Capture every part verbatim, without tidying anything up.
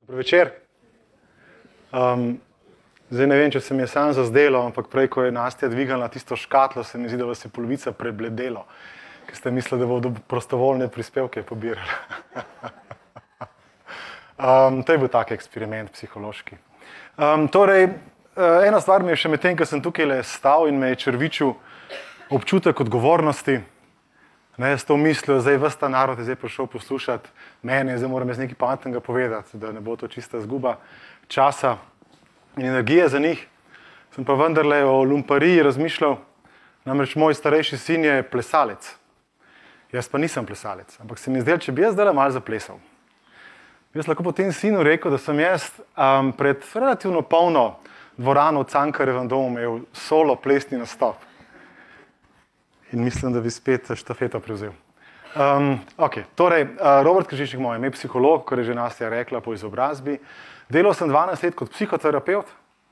Dobro večer. Um, zdaj ne vem, če se mi je sam zazdelo, ampak prej, ko je Nastja dvigala tisto škatlo, se mi zdi, da vas je polovica prebledelo, ker ste mislili, da bodo prostovoljne prispevke pobirali. um, to je bil tak eksperiment psihološki. Um, torej, ena stvar mi je še med tem, ko sem tukaj le stal in me je črvičil občutek odgovornosti. Ne, s to mislijo, zdaj ves ta narod je zdaj prišel poslušati mene, zdaj moram jaz nekaj pametnega povedati, da ne bo to čista zguba časa in energije za njih. Sem pa vendarle o lumpariji razmišljal, namreč moj starejši sin je plesalec. Jaz pa nisem plesalec, ampak se mi zdel, če bi jaz zdaj malo zaplesal. Jaz lahko potem sinu rekel, da sem jaz um, pred relativno polno dvorano v Cankarjevem domu imel solo plesni nastop. In mislim, da bi spet štafeto prevzel. Um, ok, torej, uh, Robert Kržišnik, moj ime, psiholog, kar je že Nastja rekla po izobrazbi. Delal sem dvanajst let kot psihoterapeut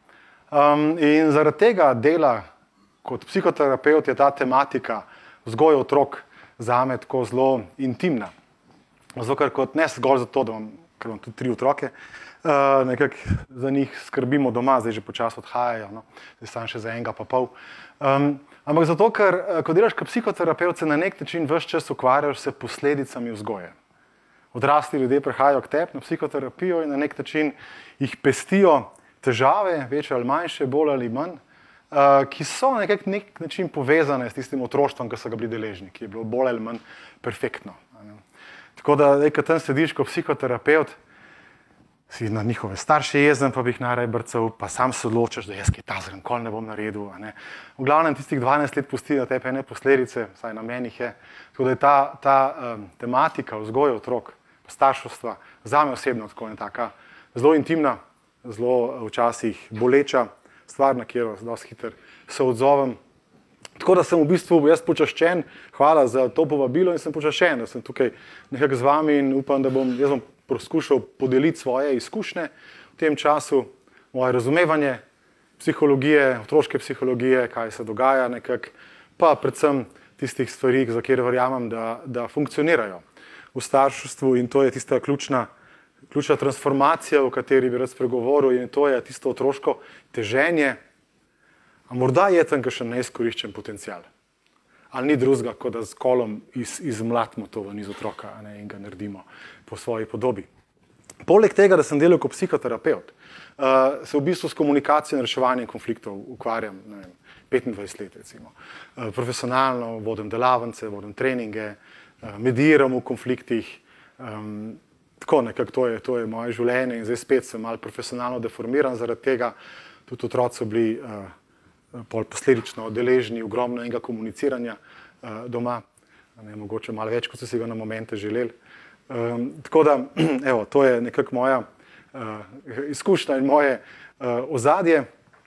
um, in zaradi tega dela kot psihoterapeut je ta tematika vzgoje otrok zame tako zelo intimna. Zato, ker kot ne zgolj zato, da imam, ker imam tudi tri otroke, uh, nekako za njih skrbimo doma, zdaj že počasi odhajajo, no? Zdaj sam še za enega pa pol. Um, Ampak zato, ker ko delaš kot psihoterapeut, se na nek način ves čas ukvarjaš s posledicami vzgoje. Odrasli ljudje prihajajo k tebi na psihoterapijo in na nek način jih pestijo težave, večje ali manjše, bolj ali manj, ki so na nek način povezane s tistim otroštvom, ki so ga bili deležni, ki je bilo bolj ali manj perfektno. Tako da, ko tam sediš kot psihoterapeut, si na njihove starše jezen, pa bi jih naraj brcal, pa sam se odločaš, da jaz kaj tazga nikoli ne bom naredil. Ne. V glavnem tistih dvanajst let pusti na tebi ene posledice, vsaj na menih je. Tako da je ta, ta um, tematika vzgoje otrok, starševstva, zame osebno tako je taka zelo intimna, zelo včasih boleča stvar, na katero dosti hitro se odzovem. Tako da sem v bistvu jaz počaščen, hvala za to povabilo in sem počaščen, da sem tukaj nekako z vami in upam, da bom, jaz bom poskušal podeliti svoje izkušnje v tem času, moje razumevanje psihologije, otroške psihologije, kaj se dogaja nekako, pa predvsem tistih stvari, za kjer verjamem, da, da funkcionirajo v starševstvu in to je tista ključna, ključna transformacija, o kateri bi rad spregovoril in to je tisto otroško teženje. A morda je tam kakšen neizkoriščen potencial. Ali ni drugega, kot da z kolom iz, izmlatimo to ven iz otroka, ne, in ga naredimo po svoji podobi. Poleg tega, da sem delal kot psihoterapeut, uh, se v bistvu s komunikacijo in reševanjem konfliktov ukvarjam ne vem, petindvajset let. Recimo. Uh, profesionalno vodim delavnice, vodim treninge, uh, mediram v konfliktih. Um, tako nekako to je, to je moje življenje in zdaj spet sem malo profesionalno deformiran zaradi tega. Tudi otroci so bili uh, pol posledično deležni ogromno enega komuniciranja uh, doma, ne, mogoče malo več, kot so si ga na momente želeli. Um, tako da, evo, to je nekako moja uh, izkušnja in moje uh, ozadje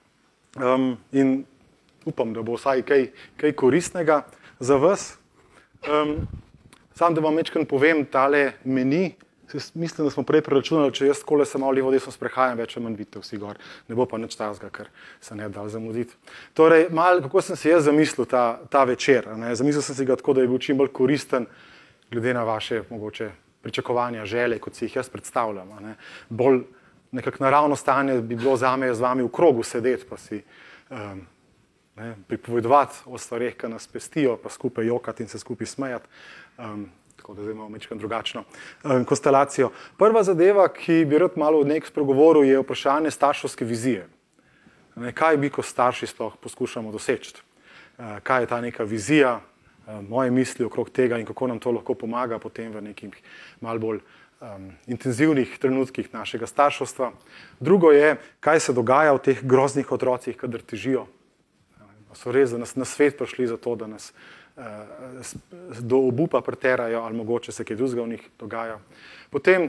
um, in upam, da bo vsaj kaj, kaj koristnega za vas. Um, sam, da vam večkrat povem tale meni, mislim, da smo prej preračunali, če jaz takole se malo levo desno sprehajam, več ali manj vidite vsi gor. Ne bo pa nič tazga, ker se ne da zamuditi. Torej, malo, kako sem si jaz zamislil ta, ta večer. Ne? Zamislil sem si ga tako, da je bil čim bolj koristen, glede na vaše mogoče pričakovanja, želje, kot si jih jaz predstavljam. Ne? Bolj nekako naravno stanje bi bilo zame z vami v krogu sedeti, pa si um, ne, pripovedovati o stvareh, ki nas pestijo, pa skupaj jokati in se skupaj smejati. Um, Tako da zdaj imamo mečkam drugačno um, konstelacijo. Prva zadeva, ki bi rad malo od nekaj spregovoril, je vprašanje starševske vizije. Ne, kaj bi, ko starši sploh poskušamo doseči? Uh, kaj je ta neka vizija, uh, moje misli okrog tega in kako nam to lahko pomaga potem v nekih malo bolj um, intenzivnih trenutkih našega starševstva. Drugo je, kaj se dogaja v teh groznih otrocih, kadar težijo. Uh, so res, da nas na svet prišli za to, da nas do obupa preterajo ali mogoče se kaj drugega v njih dogaja. Potem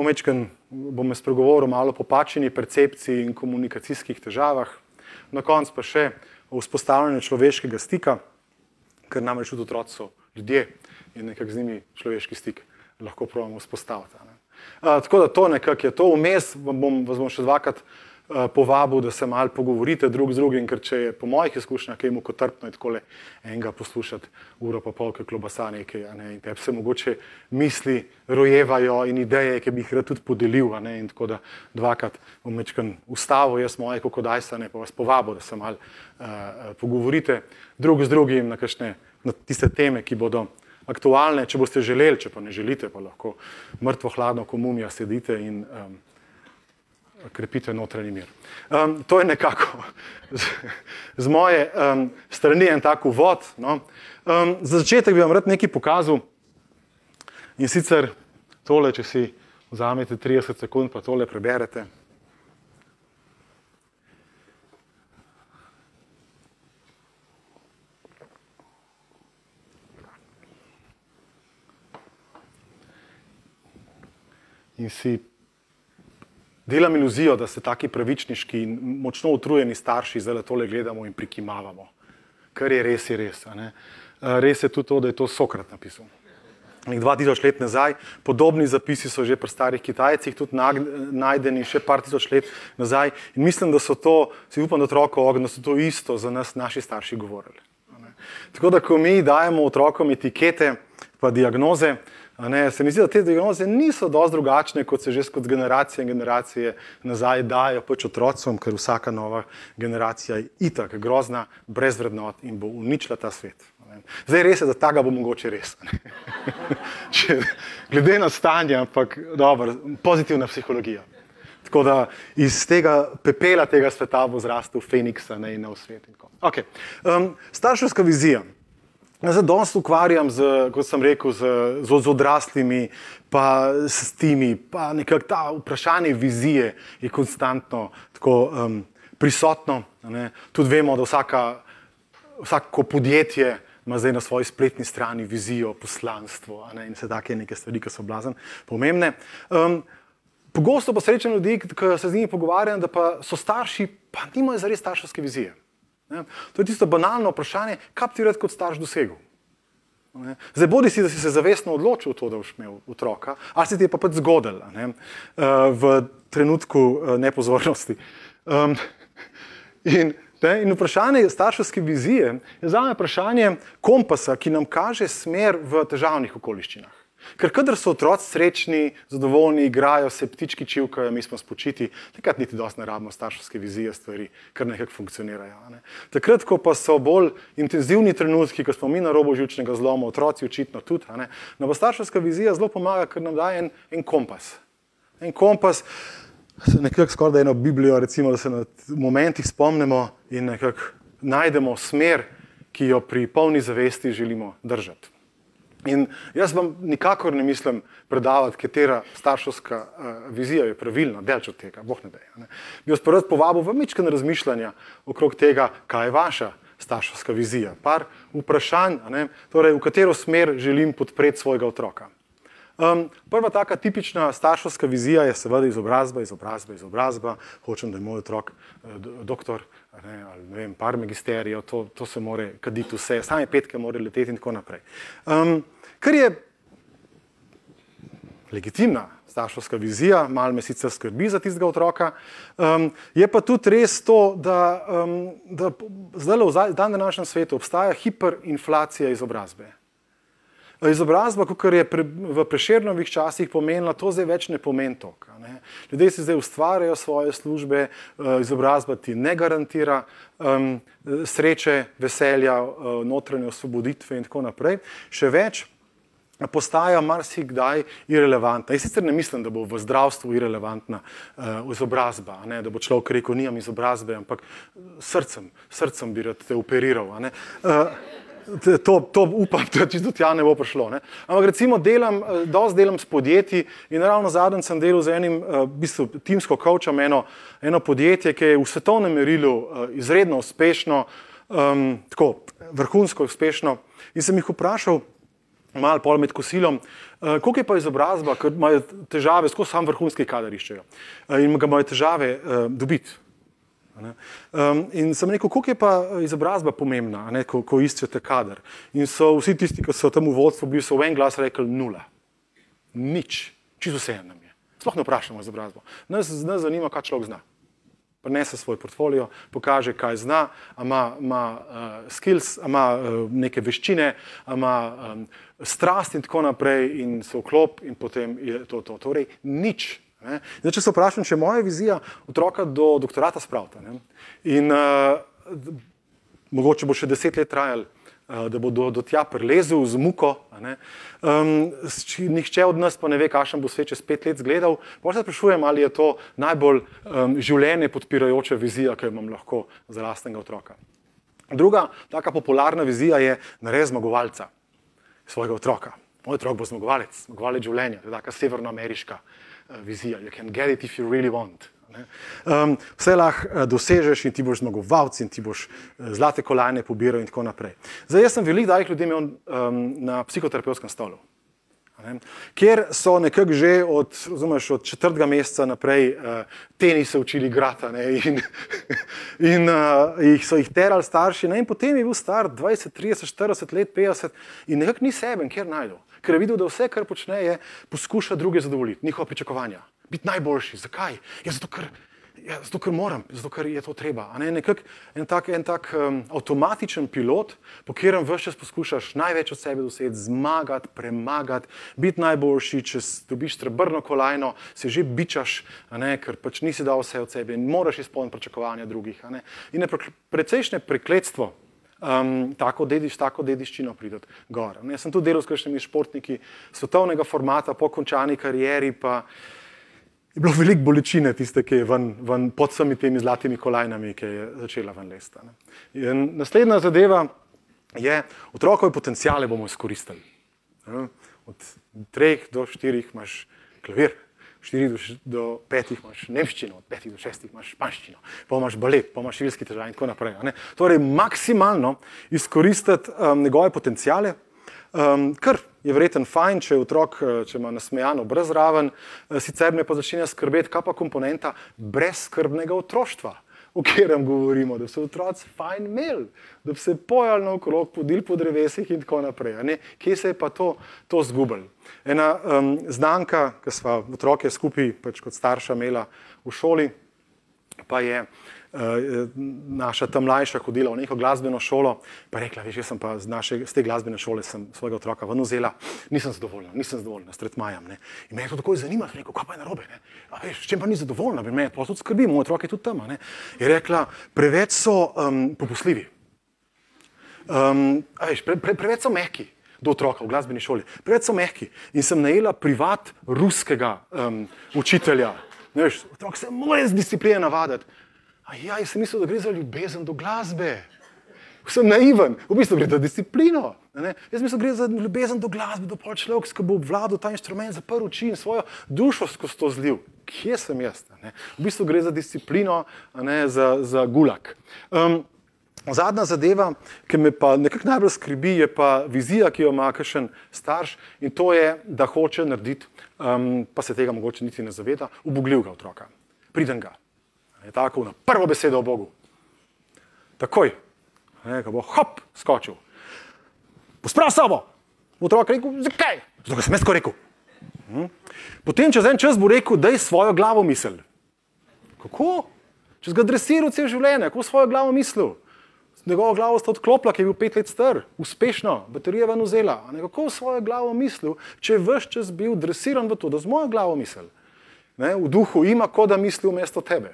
bom spregovoril malo o popačeni percepciji in komunikacijskih težavah. Na koncu pa še o vzpostavljanju človeškega stika, ker namreč tudi otroci so ljudje in nekako z njimi človeški stik lahko probamo vzpostaviti. Uh, tako da to nekako je to. Vmes bom, vas bom še dvakrat povabil, da se malo pogovorite drug z drugim, ker če je po mojih izkušnjah kaj mukotrpno je takole enega poslušati uro pa pol, kaj klobasa nekaj, a ne, in tebi se mogoče misli rojevajo in ideje, ki bi jih rad tudi podelil, a ne, in tako da dvakrat bom mečkan ustavil jaz moje kokodajsane, pa vas povabil, da se malo uh, pogovorite drug z drugim na kakšne, na tiste teme, ki bodo aktualne, če boste želeli, če pa ne želite, pa lahko mrtvo hladno ko mumija sedite in um, krepite notranji mir. Um, to je nekako z, z moje um, strani en tak uvod. No. Um, za začetek bi vam rad nekaj pokazal in sicer tole, če si vzamete trideset sekund, pa tole preberete. In si delam iluzijo, da ste taki pravičniški in močno utrujeni starši, zdaj tole gledamo in prikimavamo. Kar je res, je res. A ne? Res je tudi to, da je to Sokrat napisal. Nek dva tisoč let nazaj, podobni zapisi so že pri starih Kitajcih tudi najdeni še par tisoč let nazaj. In mislim, da so to, si upam, da otroko ognjo, da so to isto za nas naši starši govorili. A ne? Tako da, ko mi dajemo otrokom etikete pa diagnoze, ne, se mi zdi, da te diagnoze niso dosti drugačne, kot se že skozi generacije in generacije nazaj dajo pač otrocom, ker vsaka nova generacija je itak grozna, brez vrednot in bo uničila ta svet. Ne. Zdaj res je, da tega bo mogoče res. Če, glede na stanje, ampak dobro, pozitivna psihologija. Tako da iz tega pepela tega sveta bo zrastel Feniksa, ne, in nov svet. Okay. Um, starševska vizija. Jaz se dosti ukvarjam, z, kot sem rekel, z, z, z odraslimi, pa s timi, pa nekako ta vprašanje vizije je konstantno tako um, prisotno. Ne. Tudi vemo, da vsaka, vsako podjetje ima zdaj na svoji spletni strani vizijo, poslanstvo, a ne, in vse take neke stvari, ki so blazen pomembne. Um, pogosto pa srečam ljudi, ki se z njimi pogovarjam, da pa so starši, pa nimajo zares starševske vizije. Ne? To je tisto banalno vprašanje, kaj bi ti rad kot starš dosegel. Ne? Zdaj, bodi si, da si se zavestno odločil to, da boš imel otroka, ali si ti je pa pač zgodil, ne? V trenutku nepozornosti. Um, in, ne? In vprašanje starševske vizije je zame vprašanje kompasa, ki nam kaže smer v težavnih okoliščinah. Ker kadar so otroci srečni, zadovoljni, igrajo, se ptički čivkajo, mi smo spočiti, takrat niti dosti ne rabimo starševske vizije stvari, kar nekako funkcionirajo. Ne. Takrat, ko pa so bolj intenzivni trenutki, ko smo mi na robu živčnega zloma, otroci očitno tudi, ne, nam pa starševska vizija zelo pomaga, ker nam daje en, en kompas. En kompas, nekako skoraj da eno Biblijo, recimo, da se na momentih spomnimo in nekako najdemo smer, ki jo pri polni zavesti želimo držati. In jaz vam nikakor ne mislim predavati, katera starševska uh, vizija je pravilna, delč od tega, boh ne deje. Ne. Bi vas prvi povabil v mičken razmišljanja okrog tega, kaj je vaša starševska vizija. Par vprašanj, ne, torej v katero smer želim podpreti svojega otroka. Um, prva taka tipična starševska vizija je seveda izobrazba, izobrazba, izobrazba. Hočem, da je moj otrok uh, doktor, ne, ali ne vem, par magisterijev, to, to se more kaditi vse, same petke more leteti in tako naprej. Um, kar je legitimna starševska vizija, malo me sicer skrbi za tistega otroka, um, je pa tudi res to, da, um, da zdaj v dan današnjem svetu obstaja hiperinflacija izobrazbe. Izobrazba, kakor je pre, v Prešernovih časih pomenila, to zdaj več ne pomeni toliko. Ne. Ljudje si zdaj ustvarjajo svoje službe, izobrazba ti ne garantira um, sreče, veselja, notranje osvoboditve in tako naprej. Še več, postaja marsikdaj irelevantna. Jaz sicer ne mislim, da bo v zdravstvu irelevantna uh, izobrazba, ne, da bo človek rekel, nimam izobrazbe, ampak srcem, srcem bi rad te operiral. A ne. Uh, To, to upam, da čisto tja ne bo prišlo. Ne? Ampak recimo delam, dosti delam s podjetji in ravno zadnjič sem delal z enim, v bistvu timsko coacham, eno, eno podjetje, ki je v svetovnem merilu izredno uspešno, um, tako vrhunsko uspešno. In sem jih vprašal, malo pol med kosilom, uh, koliko je pa izobrazba, ker imajo težave, skozi sam vrhunski kader iščejo. Uh, in ga imajo težave uh, dobiti. Um, in sem rekel, koliko je pa izobrazba pomembna, ne, ko, ko iščete kader. In so vsi tisti, ki so tam v vodstvu bili, so v en glas rekli nula. Nič. Čisto vse nam je. Sploh ne vprašamo izobrazbo. Nas, nas zanima, kaj človek zna. Prinese svoj portfolio, pokaže, kaj zna, ima, ima uh, skills, ima uh, neke veščine, ima um, strast in tako naprej in se vklop in potem je to to. Torej, nič. Ne? Zdaj, če se vprašam, če je moja vizija otroka do doktorata spraviti. Ne? In uh, mogoče bo še deset let trajal, uh, da bo do, do tja prilezel z muko. Ne? Um, nihče od nas pa ne ve, kakšen bo svet čez pet let zgledal. Pa se sprašujem, ali je to najbolj um, življenje podpirajoča vizija, ki jo imam lahko za lastnega otroka. Druga taka popularna vizija je naredi zmagovalca svojega otroka. Moj otrok bo zmagovalec, zmagovalec življenja. To je taka severnoameriška uh, vizija. You can get it if you really want. Um, vse lahko dosežeš in ti boš zmagovalc in ti boš zlate kolajne pobiral in tako naprej. Zdaj, jaz sem veliko dajih ljudi imel um, na psihoterapevtskem stolu, ne? Kjer so nekako že od, razumeš, od četrtega meseca naprej uh, tenise učili igrati in, in uh, jih so jih terali starši, ne? In potem je bil star dvajset, trideset, štirideset let, petdeset in nekako ni seben, kjer najdel. Ker je videl, da vse, kar počne, je poskuša druge zadovoljiti, njihova pričakovanja. Biti najboljši. Zakaj? Ja, zato, ker, ja, zato, ker moram, zato, ker je to treba. A ne, nekak, en tak, en tak um, avtomatičen pilot, po katerem ves čas poskušaš največ od sebe doseči, zmagati, premagati, biti najboljši, če dobiš srebrno kolajno, se že bičaš, a ne, ker pač nisi dal vse od sebe in moraš izpolniti pričakovanja drugih. A ne. In je precejšnje prekletstvo Um, tako, dediš, tako dediščino prideti gor. Jaz sem tudi delal s kakšnimi športniki svetovnega formata, po končani karieri pa je bilo veliko bolečine tiste, ki je ven, ven pod vsemi temi zlatimi kolajnami, ki je začela ven lesta. In naslednja zadeva je, otrokove potencijale bomo izkoristili. Od treh do štirih imaš klavir, štirih do petih imaš nemščino, od petih do šestih imaš španščino, pa imaš balet, pa imaš šilski težav in tako naprej. Ne? Torej, maksimalno izkoristiti um, njegove potencijale, um, kar je verjetno fajn, če je otrok, če ima nasmejano obraz zraven, sicer me pa začne skrbeti, kaj pa komponenta brezskrbnega otroštva, o katerem govorimo, da so otroci fajn imeli, da bi se pojali naokrog, podili po drevesih in tako naprej. Ne? Kje se je pa to, to zgubili? Ena um, znanka, ki sva otroke skupaj pač kot starša imela v šoli, pa je uh, naša tam mlajša hodila v neko glasbeno šolo, pa rekla, veš, jaz sem pa z, naše, z te glasbene šole sem svojega otroka ven vzela, nisem zadovoljna, nisem zadovoljna s tretmajem. Ne? In me je to takoj zanimalo, rekel, kaj pa je narobe? Ne? A veš, s čem pa ni zadovoljna? Bi me pa tudi skrbi, moj otrok je tudi tam. Ne? Je rekla, preveč so um, popustljivi. Um, a veš, pre, pre, preveč so mehki do otroka v glasbeni šoli. Preveč so mehki. In sem najela privat ruskega um, učitelja. Ne veš, otrok se mora z discipline navaditi. A ja, jaz sem mislil, da gre za ljubezen do glasbe. Sem naiven, v bistvu gre za disciplino. Ne? Jaz mislim, da gre za ljubezen do glasbe, do pol človek, ki bo obvladal ta inštrument, zaprl oči in svojo dušo skozi to zlil. Kje sem jaz? Ne? V bistvu gre za disciplino, ne? Za, za gulag. Um, zadnja zadeva, ki me pa nekako najbolj skrbi, je pa vizija, ki jo ima kakšen starš in to je, da hoče narediti, um, pa se tega mogoče niti ne zaveda, ubogljivega otroka. Priden ga. Je tako na prvo besedo o Bogu. Takoj. Ne, ko bo hop, skočil. Posprav sabo. Otrok rekel, zakaj? Zato, ker sem jaz tako rekel. Hm? Potem čez en čas bo rekel, daj svojo glavo misel. Kako? Če si ga dresiral cel življenje, kako svojo glavo mislil? Njegovo glavo sta odklopila, ki je bil pet let star, uspešno, baterija ven vzela. Kako svojo glavo mislil, če je ves čas bil dresiran v to, da z mojo glavo misel. Ne, v duhu ima, kot da misli vmesto tebe.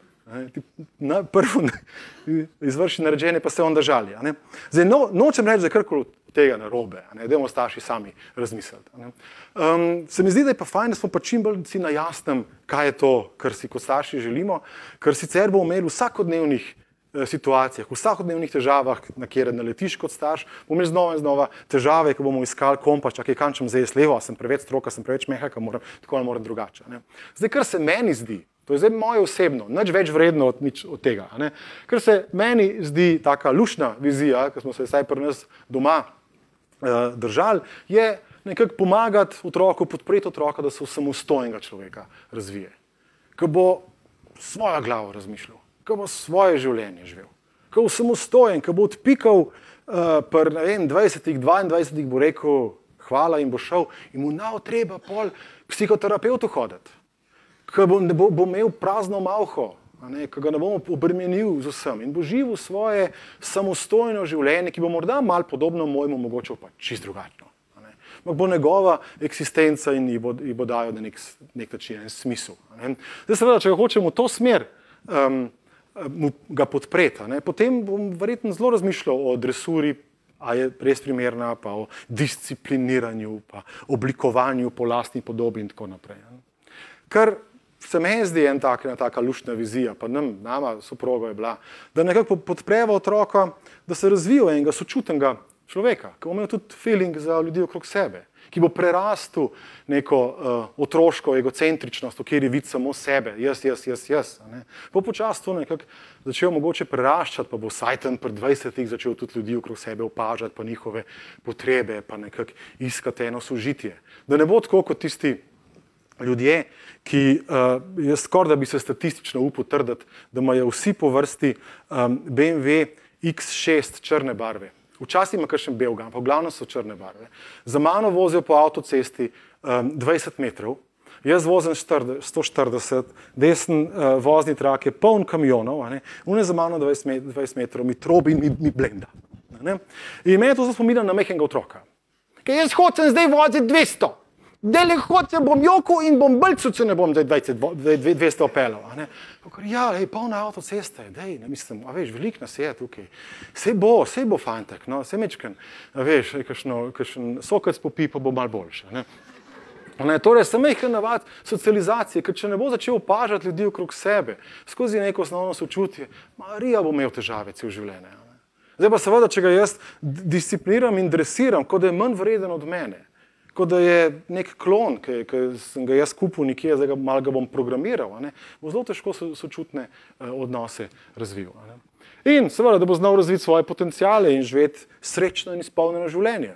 Na, prvo izvrši naređenje, pa se on držali. A ne? Zdaj, no, nočem reči, da je karkoli tega narobe, a ne? Dajmo starši sami razmisliti. A ne? Um, se mi zdi, da je pa fajn, da smo pa čim bolj si na jasnem, kaj je to, kar si kot starši želimo, ker sicer bomo imeli v vsakodnevnih eh, situacijah, v vsakodnevnih težavah, na kjer naletiš kot starš, bomo imeli znova in znova težave, ko bomo iskali kompas, čakaj, kam čem zdaj levo, sem preveč stroka, sem preveč mehka, moram, tako ali moram drugače. A ne? Zdaj, kar se meni zdi, to je zdaj moje osebno, nič več vredno od, nič od tega. A ne? Ker se meni zdi taka lušna vizija, ki smo se vsaj pri nas doma uh, držali, je nekako pomagati otroku, podpreti otroka, da se v samostojnega človeka razvije. Ki bo svojo glavo razmišljal, ki bo svoje življenje živel, ki bo samostojen, ki bo odpikal uh, pri ne vem, dvajsetih, dvaindvajsetih bo rekel hvala in bo šel in mu nav treba pol k psihoterapeutu hoditi. Ko bo, bo, bo imel prazno malho, ki ga ne bomo obremenili z vsem in bo živel svoje samostojno življenje, ki bo morda malo podobno mojemu, mogoče pa čist drugačno. Ampak bo njegova eksistenca in ji bo, ji bo dajo na nek, nek način en smisel. Ne. Zdaj seveda, če ga hočemo v to smer um, mu ga podpreti, ne, potem bom verjetno zelo razmišljal o dresuri, a je res primerna, pa o discipliniranju, pa oblikovanju po lastni podobi in tako naprej. Ne. Kar se meni zdi en tak, ena taka luštna vizija, pa nam, nama soprogo je bila, da nekako podpreva otroka, da se razvijo enega sočutnega človeka, ki bo imel tudi feeling za ljudi okrog sebe, ki bo prerastel neko uh, otroško egocentričnost, v kateri vidi samo sebe, jaz, jaz, jaz, jaz. Po počasu to nekako začel mogoče preraščati, pa bo vsaj tam pri dvajsetih začel tudi ljudi okrog sebe opažati, pa njihove potrebe, pa nekako iskati eno sožitje. Da ne bo tako kot tisti ljudje, ki uh, jaz skoraj da bi se statistično upal trditi, da imajo vsi po vrsti um, B M W X šest črne barve. Včasih ima kakšen belga, pa v glavnem so črne barve. Za mano vozijo po avtocesti um, dvajset metrov, jaz vozim sto štirideset, desen uh, vozni trak je poln kamionov, on je za mano dvajset metrov, mi trobi in mi, mi blenda. Ne? In meni to spominja na mehkega otroka. Ker jaz hočem zdaj voziti dvesto. Dele hočem, bom jokal in bom blcu, če ne bom zdaj dvesto peljal. Ja, lej, polna avtocesta je, dej, ne mislim, a veš, velik nas je tukaj. Sej bo, sej bo fantek, no, sej mečken, a veš, kakšen sokec popi, pa bo malo boljše. Ne. Ne, torej, sem mehken navad socializacije, ker če ne bo začel opažati ljudi okrog sebe, skozi neko osnovno sočutje, Marija bo imel težave cel življenje. Zdaj pa seveda, če ga jaz discipliniram in dresiram, kot da je manj vreden od mene, kot da je nek klon, ki, ki sem ga jaz kupil nekje, zdaj ga malo ga bom programiral, ne, bo zelo težko so, sočutne uh, odnose razvil. Ne. In seveda, da bo znal razviti svoje potenciale in živeti srečno in izpolnjeno življenje.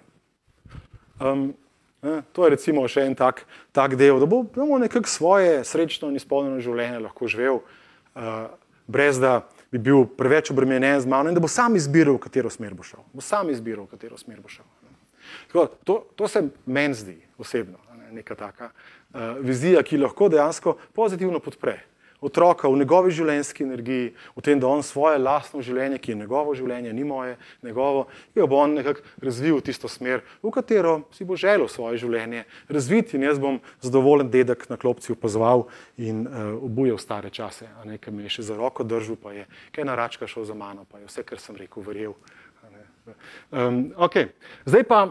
Um, ne, to je recimo še en tak, tak del, da bo, da bo nekako svoje srečno in izpolnjeno življenje lahko živel, uh, brez da bi bil preveč obremenjen z mano in da bo sam izbiral, v katero smer bo šel. Bo sam izbiral, v katero smer bo šel. Tako, to, to se meni zdi osebno, ne, neka taka uh, vizija, ki lahko dejansko pozitivno podpre otroka v njegovi življenjski energiji, v tem, da on svoje lastno življenje, ki je njegovo življenje, ni moje, njegovo, ki bo on nekako razvil v tisto smer, v katero si bo želel svoje življenje razviti in jaz bom zadovoljen dedek na klopci opazoval in uh, obujal stare čase, a ne, ki me je še za roko držal, pa je kaj naračka šel za mano, pa je vse, kar sem rekel, verjel. Um, ok, zdaj pa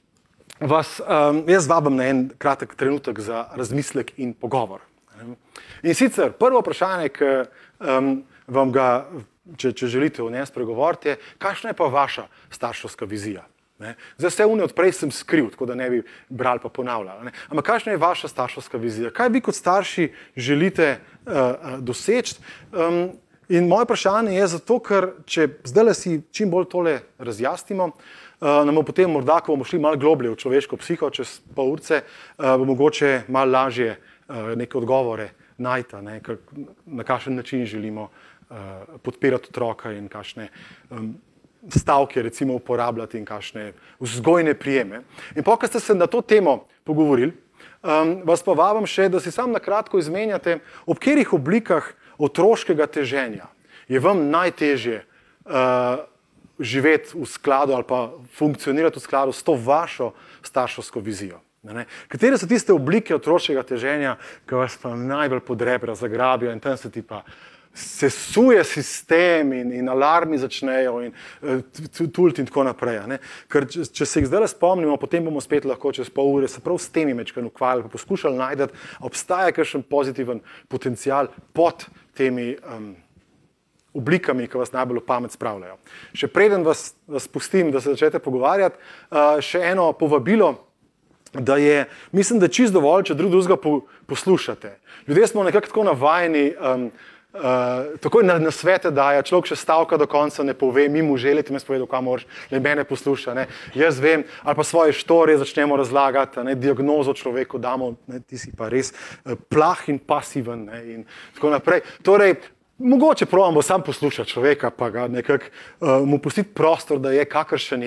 vas, um, jaz vabim na en kratek trenutek za razmislek in pogovor. In sicer prvo vprašanje, ki um, vam ga, če, če želite v njem spregovoriti, je, kakšna je pa vaša starševska vizija? Ne? Zdaj vse une odprej sem skril, tako da ne bi bral pa ponavljal. Ne? Ampak kakšna je vaša starševska vizija? Kaj vi kot starši želite uh, uh, doseči? Um, In moje vprašanje je zato, ker če zdaj si čim bolj tole razjasnimo, uh, nam bo potem morda, ko bomo šli malo globlje v človeško psiho čez pol urce, uh, bo mogoče malo lažje uh, neke odgovore najti, ne, kar, na kakšen način želimo uh, podpirati otroka in kakšne um, stavke recimo uporabljati in kakšne vzgojne prijeme. In po, ko ste se na to temo pogovorili, um, vas pa vabim še, da si sam na kratko izmenjate, ob katerih oblikah otroškega teženja je vam najtežje uh, živeti v skladu ali pa funkcionirati v skladu s to vašo starševsko vizijo. Ne? Katere so tiste oblike otroškega teženja, ki vas pa najbolj pod rebra zagrabijo in tam se ti pa sesuje sistem in, in alarmi začnejo in uh, tult in tako naprej. Ne? Ker če, če se jih zdaj spomnimo, potem bomo spet lahko čez pol ure se prav s temi mečkaj ukvarjali, pa poskušali najti, obstaja kakšen pozitiven potencial pod temi um, oblikami, ki vas najbolj v pamet spravljajo. Še preden vas, vas pustim, da se začnete pogovarjati, uh, še eno povabilo, da je, mislim, da je čisto dovolj, če drug drugega po, poslušate. Ljudje smo nekako tako navajeni, um, Uh, takoj na, na svete daje, človek še stavka do konca ne pove, mi mu želite me spovedal, kam moraš, le mene posluša, ne. Jaz vem, ali pa svoje štorije začnemo razlagati, ne, diagnozo človeku damo, ne, ti si pa res uh, plah in pasiven, ne, in tako naprej. Torej, mogoče probamo sam poslušati človeka, pa ga nekako uh, mu pustiti prostor, da je kakršen je.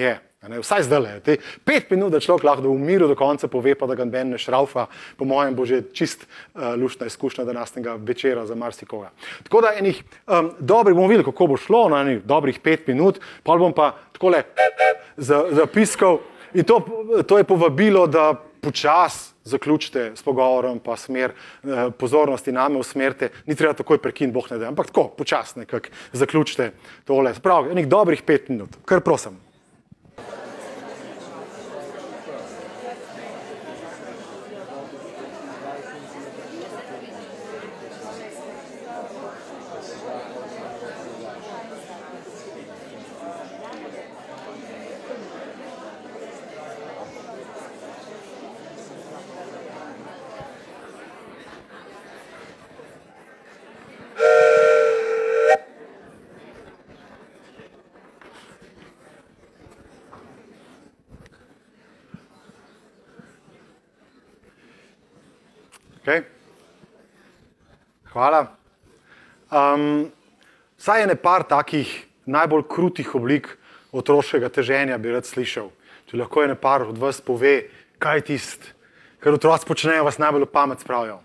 Ne, vsaj zdaj le. Te pet minut, da človek lahko v miru do konca pove, pa da ga ben ne šraufa, po mojem bo že čist uh, luštna izkušnja današnjega večera za marsikoga. Tako da enih um, dobrih, bomo videli, kako bo šlo, na enih dobrih pet minut, pa bom pa takole zapiskal in to, to je povabilo, da počas zaključite s pogovorom, pa smer eh, pozornosti name usmerite, ni treba takoj prekin, boh ne da, ampak tako, počas nekako zaključite tole. Prav, enih dobrih pet minut, kar prosim. Okay. Hvala. Um, saj ene par takih najbolj krutih oblik otroškega teženja bi rad slišal. Če lahko ene par od vas pove, kaj je tist, kar otroci počnejo, vas najbolj v pamet spravijo.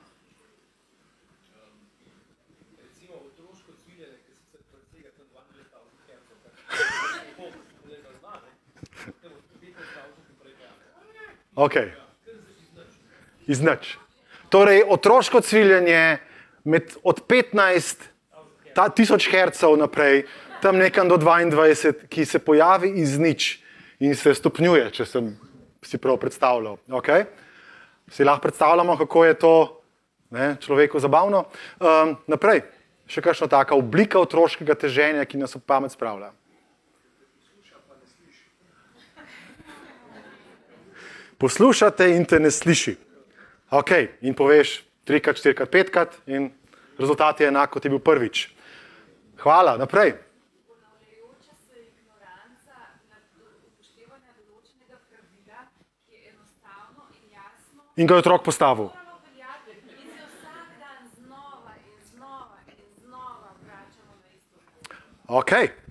Recimo otroško cviljenje, ki se presega tam dvaindvajset tisoč hercev, kar je zna, ne? Te bo petnajst tisoč in prej kaj. Ok. Iz nič. Torej, otroško cviljenje med od petnajst tisoč hercev naprej, tam nekam do dvaindvajset, ki se pojavi iz nič in se stopnjuje, če sem si prav predstavljal. Okay? Si lahko predstavljamo, kako je to, ne, človeku zabavno. Um, naprej, še kakšna taka oblika otroškega teženja, ki nas v pamet spravlja. Poslušate in te ne sliši. Ok, in poveš trikrat, štirikrat, petkrat in rezultat je enak, kot je bil prvič. Hvala, naprej. Ponavljajoča se ignoranca upoštevanja določenega pravila, ki je enostavno in jasno. In ga je otrok postavil. Moramo veljati in se vsak dan znova in znova in znova vračamo na isto. Ok.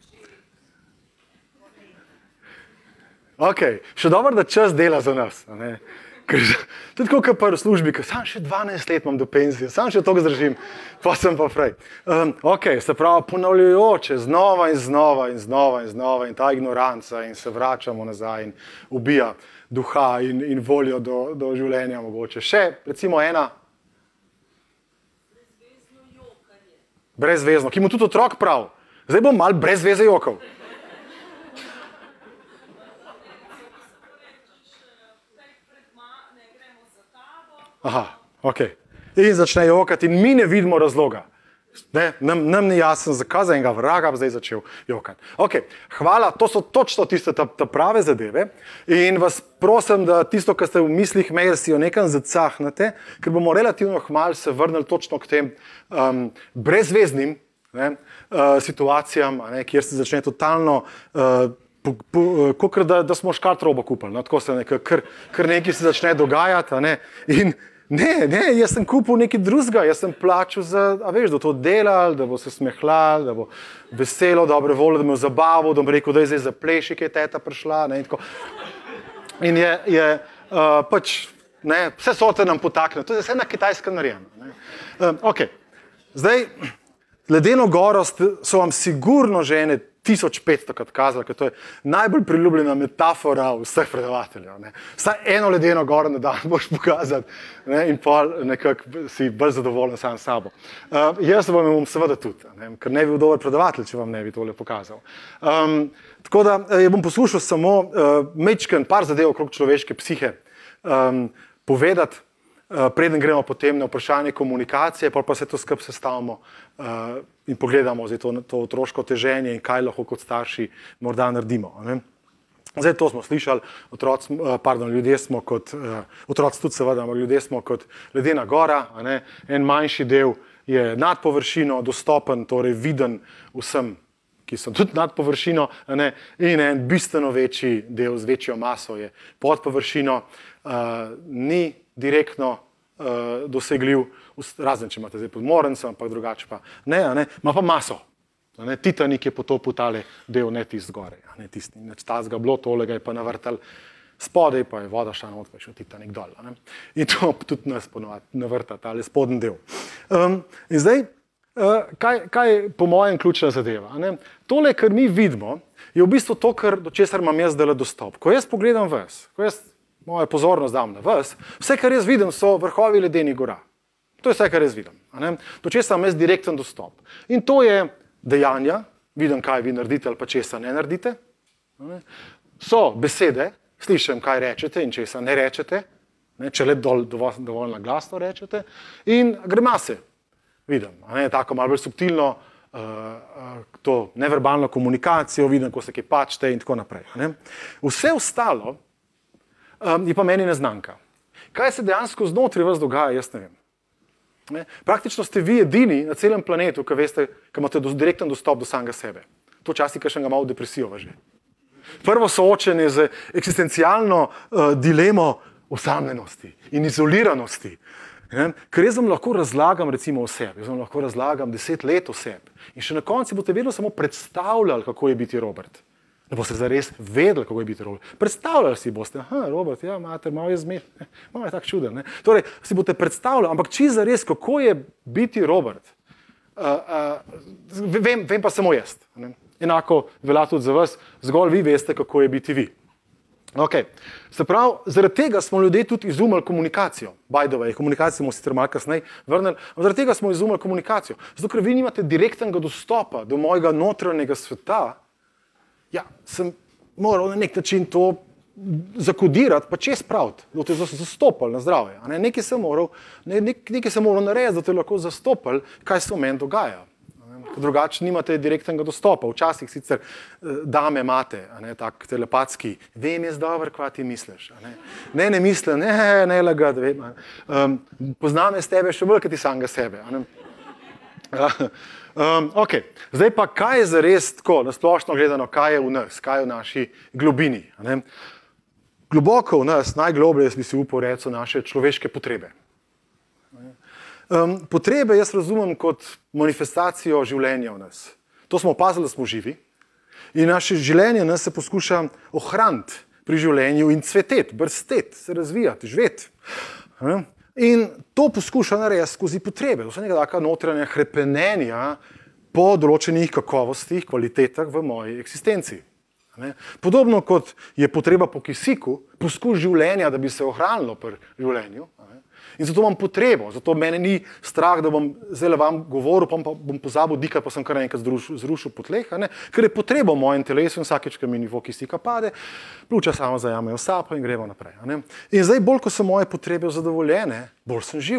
Ok, še dobro, da čas dela za nas. A ne? Ker, tudi kot pa v službi, ker sam še dvanajst let imam do penzije, sam še toliko zdržim, pa sem pa prej. Um, ok, se pravi ponavljajoče, znova in znova in znova in znova in ta ignoranca in se vračamo nazaj in ubija duha in, in voljo do, do življenja mogoče. Še, recimo ena. Brezvezno jokanje. Brezvezno, ki mu tudi otrok prav. Zdaj bom malo brez veze jokal. Aha, ok. In začne jokati in mi ne vidimo razloga. Ne, nam, nam ni jasno, zakaj za enega vraga zdaj začel jokati. Ok, hvala, to so točno tiste ta, ta prave zadeve in vas prosim, da tisto, kar ste v mislih imeli, si jo nekam zacahnete, ker bomo relativno hmalo se vrnili točno k tem um, brezveznim ne, uh, situacijam, ne, kjer se začne totalno uh, kot da, da smo škartrobo kupili. No, tako se nekaj, kar, kar nekaj se začne dogajati. A ne, in ne, ne, jaz sem kupil nekaj drugega, jaz sem plačal za, a veš, da to delal, da bo se smehljal, da bo veselo, dobre volje, da me v zabavu, da bom rekel, da je zdaj za pleši, ki je teta prišla. Ne, in tako. In je, je uh, pač, ne, vse sote nam potakne, to je vse na Kitajskem narejeno. Ne. Um, ok, zdaj, ledeno goro so vam sigurno že ene tisoč petsto krat kazali, ker to je najbolj priljubljena metafora vseh predavateljev. Ne. Vsaj eno ledeno goro na dan boš pokazati ne, in pol nekako si bolj zadovoljen sam s sabo. Uh, jaz vam bom seveda tudi, ne, ker ne bi bil dober predavatelj, če vam ne bi tole pokazal. Um, tako da je bom poslušal samo uh, mečken par zadev okrog človeške psihe um, povedati, Uh, preden gremo potem na vprašanje komunikacije, pa pa se to skup sestavimo uh, in pogledamo zdaj to, to otroško teženje in kaj lahko kot starši morda naredimo. Ne? Zdaj to smo slišali, otroci, uh, pardon, ljudje smo kot, uh, otroci tudi seveda, ampak ljudje smo kot ledena gora, a ne? En manjši del je nad površino, dostopen, torej viden vsem, ki so tudi nad površino, a ne? In en bistveno večji del z večjo maso je pod površino, uh, ni direktno uh, dosegljiv, razen če imate zdaj podmorenca, ampak drugače pa ne, a ne, ima pa maso. Ne, Titanik je potopil tale del, ne tist zgoraj. Ne, tisti, neč tazga bilo, tole ga je pa navrtal spodaj, pa je voda šla not, pa je šel Titanik dol. Ne. In to tudi nas ponovadi navrta, tale spodnji del. Um, in zdaj, uh, kaj, kaj je po mojem ključna zadeva? Ne? Tole, kar mi vidimo, je v bistvu to, kar, do česar imam jaz zdaj dostop. Ko jaz pogledam vas, ko jaz mojo pozornost dam na vas, vse, kar jaz vidim, so vrhovi ledenih gora. To je vse, kar jaz vidim. Ne? Do česar imam jaz direkten dostop. In to je dejanja, vidim, kaj vi naredite ali pa česa ne naredite. Ne? So besede, slišim, kaj rečete in česa ne rečete, ne? Če le dol, dovolj, dovolj na glasno rečete. In grimase, vidim, ne? Tako malo bolj subtilno, uh, uh, to neverbalno komunikacijo, vidim, ko se kaj pačete in tako naprej. Ne? Vse ostalo um, je pa meni neznanka. Kaj se dejansko znotraj vas dogaja, jaz ne vem. Ne? Praktično ste vi edini na celem planetu, ki veste, ki imate do, direkten dostop do samega sebe. To časi, ki še ga malo depresijo važe. Prvo soočenje z eksistencialno uh, dilemo osamljenosti in izoliranosti. Ne? Ker jaz vam lahko razlagam recimo o sebi, jaz vam lahko razlagam deset let o sebi. In še na koncu boste vedno samo predstavljali, kako je biti Robert. Da boste zares vedeli, kako je biti Robert. Predstavljali si boste, aha, Robert, ja, mater, malo je zmed, malo je tak čuden. Ne? Torej, si boste predstavljali, ampak či zares, kako je biti Robert, uh, uh, vem, vem pa samo jaz. Ne? Enako velja tudi za vas, zgolj vi veste, kako je biti vi. Okay. Se pravi, zaradi tega smo ljudje tudi izumili komunikacijo. By the way, komunikacijo smo sicer malo kasneje vrnili, ampak zaradi tega smo izumili komunikacijo. Zato, ker vi nimate direktnega dostopa do mojega notranjega sveta, ja, sem moral na nek način to zakodirati, pa čez praviti, da te zastopali na zdravje. Ne? Nekaj sem moral, ne, nek, nekaj sem moral narediti, da te lahko zastopali, kaj se v meni dogaja. Drugače nimate direktnega dostopa. Včasih sicer dame imate, ne, tak telepatski, vem jaz dobro, kva ti misliš. Ne, ne, ne mislim, ne, ne lagati, vem. Um, poznam jaz tebe še bolj, kot ti samega sebe. Ne. Um, ok, zdaj pa kaj je zares tako, nasplošno gledano, kaj je v nas, kaj je v naši globini. Ne. Globoko v nas, najgloblje, jaz bi si upal reči, so naše človeške potrebe. Um, potrebe jaz razumem kot manifestacijo življenja v nas. To smo opazili, da smo živi in naše življenje nas se poskuša ohraniti pri življenju in cveteti, brsteti, se razvijati, živeti. In to poskuša narediti skozi potrebe. To so neka taka notranja hrepenenja po določenih kakovostih, kvalitetah v moji eksistenci. Podobno kot je potreba po kisiku, poskus življenja, da bi se ohranilo pri življenju. In zato imam potrebo, zato mene ni strah, da bom zdaj vam govoril, pa bom pozabil dikati, pa sem kar enkrat zrušil po tleh, ne? Ker je potreba v mojem telesu in vsakeč, ko mi nivo kisika pade, pljuča samo zajamejo sapo in gremo naprej. Ne? In zdaj bolj, ko so moje potrebe zadovoljene, bolj sem živ.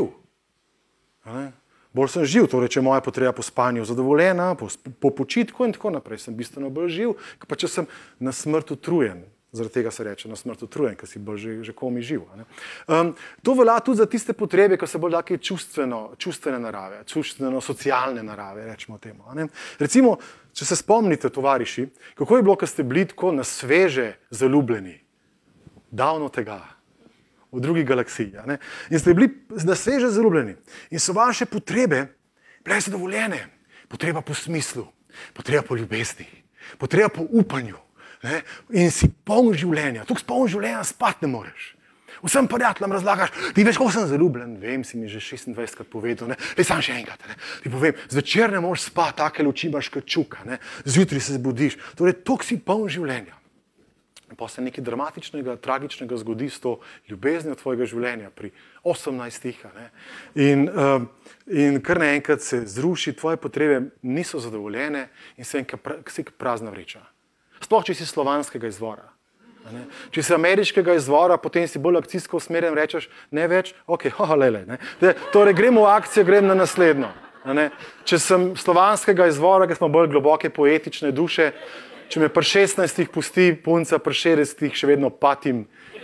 Ne? Bolj sem živ, torej, če je moja potreba po spanju zadovoljena, po, po počitku in tako naprej, sem bistveno bolj živ, pa če sem na smrt utrujen. Zaradi tega se reče na smrt utrujen, ker si bolj že, že komi živ. Um, to velja tudi za tiste potrebe, ki so bolj take čustveno, čustvene narave, čustveno-socialne narave, rečemo temu. Ne? Recimo, če se spomnite, tovariši, kako je bilo, ko ste bili tako na sveže zaljubljeni, davno tega, v drugi galaksiji. Ne? In ste bili na sveže zaljubljeni in so vaše potrebe bile zadovoljene. Potreba po smislu, potreba po ljubezni, potreba po upanju. Ne? In si poln življenja, tukaj poln življenja spati ne moreš. Vsem prijateljem razlagaš, ti veš, kako sem zaljubljen, vem, si mi že šestindvajsetkrat povedal, ne? Le sam še enkrat, ne? Ti povem, zvečer ne moreš spati, take luči imaš kot čuka, ne? Zjutraj se zbudiš, torej tukaj si poln življenja. Pa se nekaj dramatičnega, tragičnega zgodi s to ljubeznijo tvojega življenja pri osemnajstih. Ne? In, um, in kar naenkrat se zruši, tvoje potrebe niso zadovoljene in se je prazna vreča. Sploh, če si slovanskega izvora. Ne? Če si ameriškega izvora, potem si bolj akcijsko usmerjen, rečeš, ne več, ok, haha, lele. Ne? Torej, gremo v akcijo, grem na naslednjo. Ne? Če sem slovanskega izvora, ker smo bolj globoke poetične duše, če me pri šestnajstih pusti punca, pri šestdesetih še vedno patim,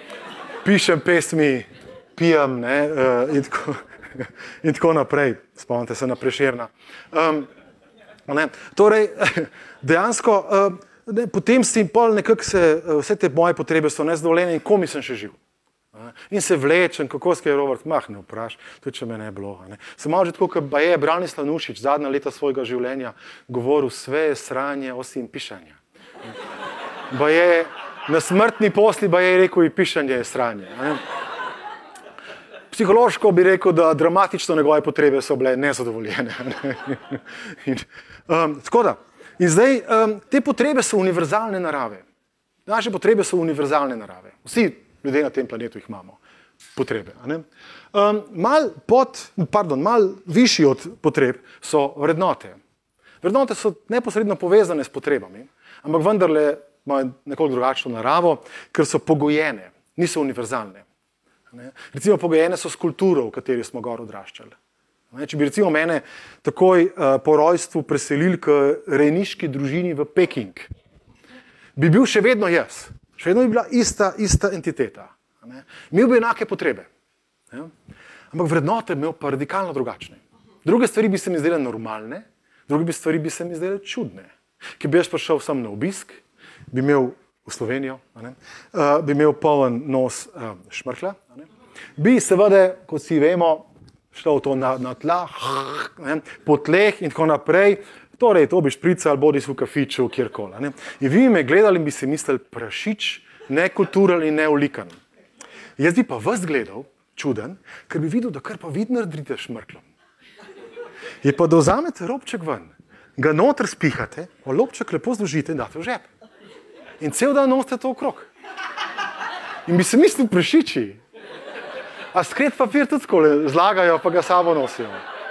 pišem pesmi, pijem, ne? Uh, in, tako, in tako naprej. Spomnite se na Prešerna. Um, ne? Torej, dejansko... Uh, Ne, potem si pol nekako se, vse te moje potrebe so nezadovoljene in komi sem še živ. In se vlečem, kako skaj je Robert, mah ne vpraš, tudi če me ne bilo. Ne. Sem malo že tako, kot je Branislav Nušič zadnja leta svojega življenja govoril, sve je sranje, osim pišanja. Ba je na smrtni posli, ba je rekel, in pišanje je sranje. Ne. Psihološko bi rekel, da dramatično njegove potrebe so bile nezadovoljene. Ne. In, um, tako da, in zdaj um, te potrebe so univerzalne narave. Naše potrebe so univerzalne narave. Vsi ljudje na tem planetu jih imamo. Potrebe. Um, mal, pod, pardon, mal višji od potreb so vrednote. Vrednote so neposredno povezane s potrebami, ampak vendarle imajo nekoliko drugačno naravo, ker so pogojene, niso univerzalne. Ne? Recimo pogojene so s kulturo, v kateri smo gor odraščali. Ne? Če bi recimo mene takoj uh, po rojstvu preselili k rejniški družini v Peking, bi bil še vedno jaz. Še vedno bi bila ista, ista entiteta. Ne? Imel bi enake potrebe. Ne? Ampak vrednote imel pa radikalno drugačne. Druge stvari bi se mi zdele normalne, druge stvari bi se mi zdele čudne. Ki bi jaz prišel sam na obisk, bi imel v Slovenijo, ne? Uh, bi imel poln nos uh, šmrklja, ne? Bi seveda, kot si vemo, šlo to na, na tla, ne? Po tleh in tako naprej. Torej, to bi šprical, bodi si v kafiču, kjerkoli. Ne? In vi me gledali in bi si mislili prašič, nekultural in neolikan. Jaz bi pa vas gledal, čuden, ker bi videl, da kar pa vi naredite šmrklom. Je pa da vzamete robček ven, ga noter spihate, lobček lepo zložite in date v žep. In cel dan nosite to okrog. In bi se mislili prašiči. A skret papir tudi skole zlagajo, pa ga sabo nosijo.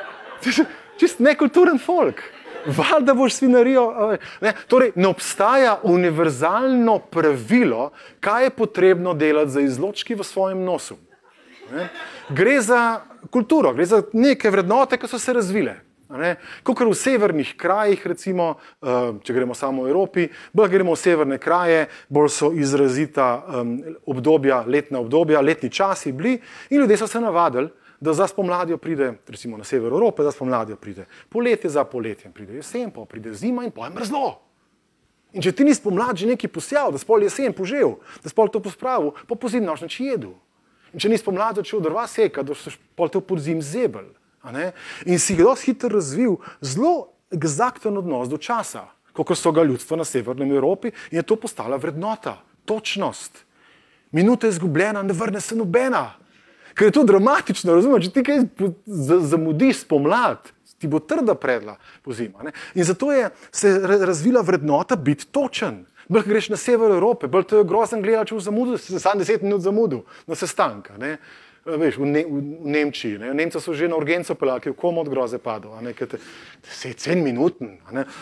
Čist nekulturen folk. Valjda boš svinarijo. Ne, torej, ne obstaja univerzalno pravilo, kaj je potrebno delati za izločki v svojem nosu. Ne? Gre za kulturo, gre za neke vrednote, ki so se razvile. Kakor v severnih krajih, recimo, če gremo samo v Evropi, bolj gremo v severne kraje, bolj so izrazita obdobja, letna obdobja, letni časi bili in ljudje so se navadili, da za spomladjo pride, recimo na sever Evrope, za spomladjo pride poletje, za poletjem pride jesen, pa pride zima in pa je mrzlo. In če ti ni spomlad že nekaj posjal, da spol jesen požel, da spol to pospravil, pa pozim noč nič jedu. In če ni spomlad začel drva seka, da so pol to podzim zebel. In si ga dosti hitro razvil zelo egzakten odnos do časa, kot so ga ljudstva na severnem Evropi in je to postala vrednota, točnost. Minuta je izgubljena, ne vrne se nobena. Ker je to dramatično, razumem, če ti kaj zamudiš spomlad, ti bo trda predla pozima. Ne? In zato je se razvila vrednota biti točen. Bolj greš na sever Evrope, bolj to je grozen gledati, če v zamudu, se sam deset minut zamudu na sestanka. Ne? Veš, v, ne, v Nemčiji. Ne? Nemca so že na urgenco pelali, ki je komu od groze padel. deset minuten.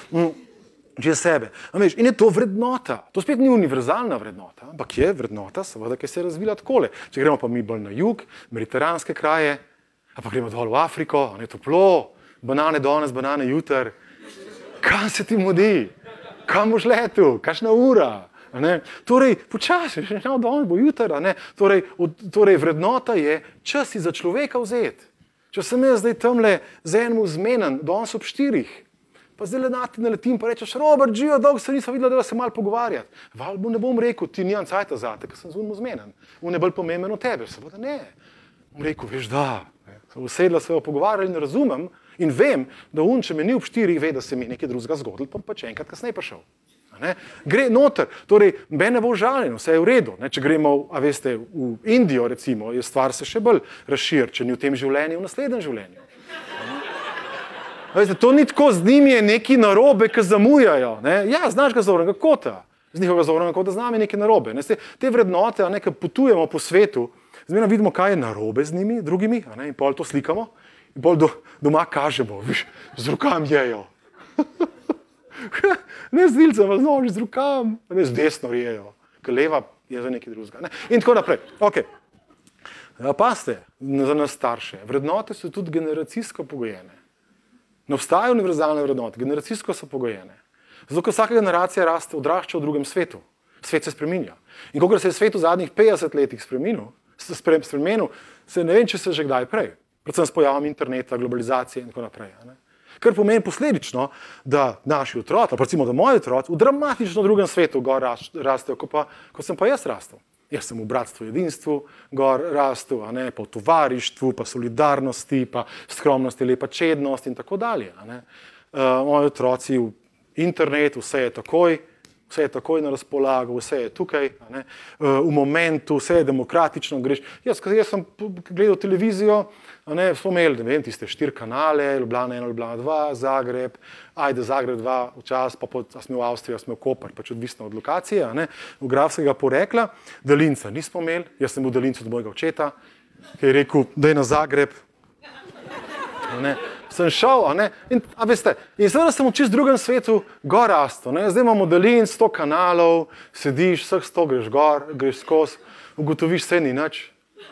Že sebe. Veš, in je to vrednota. To spet ni univerzalna vrednota, ampak je vrednota, seveda, ki se je razvila takole. Če gremo pa mi bolj na jug, mediteranske kraje, a pa gremo dol v Afriko, a ne toplo, banane danes, banane jutr. Kam se ti mudi? Kam boš letel? Kakšna ura? Ne? Torej, počasi, še ne danes bo jutr. Torej, od, torej, vrednota je čas za človeka vzeti. Če sem jaz zdaj tamle z enim zmenen, danes ob štirih, pa zdaj le nati naletim, pa rečeš, Robert, živo, dolgo se nisem videla, da se malo pogovarjati. Valj ne bom rekel, ti nimam cajta zate, ker sem z unim zmenen. On je bolj pomemben od tebe, seveda ne. Bom rekel, veš, da. Usedla se jo pogovarjali in razumem in vem, da on, če me ni ob štirih, ve, da se mi nekaj drugega zgodilo, pa pa če enkrat kasneje prišel. Ne? Gre noter, torej, ben ne bo žaljen, vse je v redu. Ne? Če gremo, a veste, v Indijo, recimo, je stvar se še bolj razšir, če ni v tem življenju, v naslednjem življenju. Veste, to ni tako, z njimi je neki narobe, ki zamujajo. Ne? Ja, znaš ga zornega kota, z njihovega zornega kota z nami je nekaj narobe. Ne? Te vrednote, a ne, ki potujemo po svetu, zmerno vidimo, kaj je narobe z njimi, drugimi, a ne? In pol to slikamo, in pol do, doma kažemo, viš, z rukam jejo. Ne z dilcem, z noži, z rukam, ne z desno rijejo, ker leva je za nekaj drugega. Ne? In tako naprej. Okay. Ja, paste, za nas starše, vrednote so tudi generacijsko pogojene. Ne obstajajo univerzalne vrednote, generacijsko so pogojene. Zato, ker vsaka generacija raste, odrašča v drugem svetu. Svet se spreminja. In kolikor se je svet v zadnjih petdeset letih spremenil, spremenil, se ne vem, če se že kdaj prej. Predvsem s pojavom interneta, globalizacije in tako naprej. Ne? Kar pomeni posledično, da naši otroci, recimo da moji otroci, v dramatično drugem svetu gor rastejo, ko, pa, ko sem pa jaz rastel. Jaz sem v bratstvu, edinstvu, gor rastel, a ne, pa v tovarištvu, pa solidarnosti, pa skromnosti, lepa čednost in tako dalje. A ne. Uh, moji otroci v internet, vse je takoj, vse je takoj na razpolago, vse je tukaj, a ne. Uh, v momentu, vse je demokratično, greš. Jaz, jaz sem gledal televizijo, a ne, smo imeli, ne vem, tiste štiri kanale, Ljubljana ena, Ljubljana dva, Zagreb, ajde Zagreb dva, včasih pa pod, a smo v Avstriji, a smo v Koper, pač odvisno od lokacije, a ne, geografskega porekla. Daljinca nismo imeli, jaz sem bil daljinc od mojega očeta, ki je rekel, daj na Zagreb. A ne, sem šel, a ne, in, a veste, in seveda sem v čist drugem svetu gor rastel, ne, zdaj imamo daljinc, sto kanalov, sediš, vseh sto greš gor, greš skozi, ugotoviš, vse ni nič,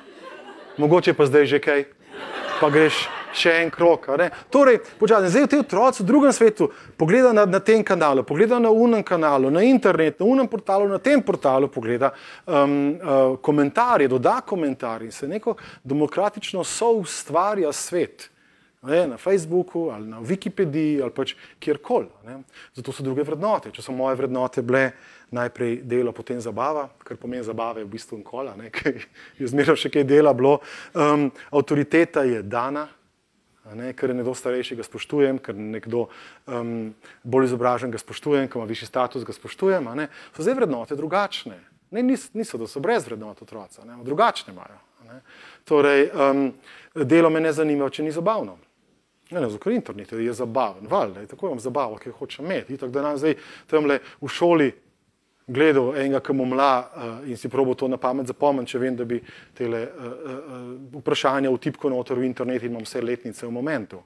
mogoče pa zdaj že kaj. Pa greš še en krok. Torej, počasno, zdaj v tej otroci v drugem svetu pogleda na, na tem kanalu, pogleda na unem kanalu, na internet, na unem portalu, na tem portalu pogleda um, uh, komentarje, doda komentarje in se neko demokratično soustvarja svet. Ne, na Facebooku ali na Wikipediji ali pač kjerkoli. Zato so druge vrednote. Če so moje vrednote bile najprej delo, potem zabava, kar pomeni zabave v bistvu nkola, ne, ker je zmeraj še kaj dela bilo. Um, avtoriteta je dana, ne, ker je nekdo starejši, ga spoštujem, ker nekdo um, bolj izobražen ga spoštujem, ker ima višji status, ga spoštujem. Ne. So zdaj vrednote drugačne. Ne, niso, da so brez vrednot otroca, ne, drugačne imajo. Ne. Torej, um, delo me ne zanima, če ni zabavno. Ne, ne, zakaj internet je zabaven, valjda, tako imam zabavo, ki jo hočem imeti. Itak, da nam zdaj tamle v šoli gledal enega, ki mu mla uh, in si probal to na pamet zapomniti, če vem, da bi tele uh, uh, vprašanja vtipkal noter v internet in imam vse letnice v momentu.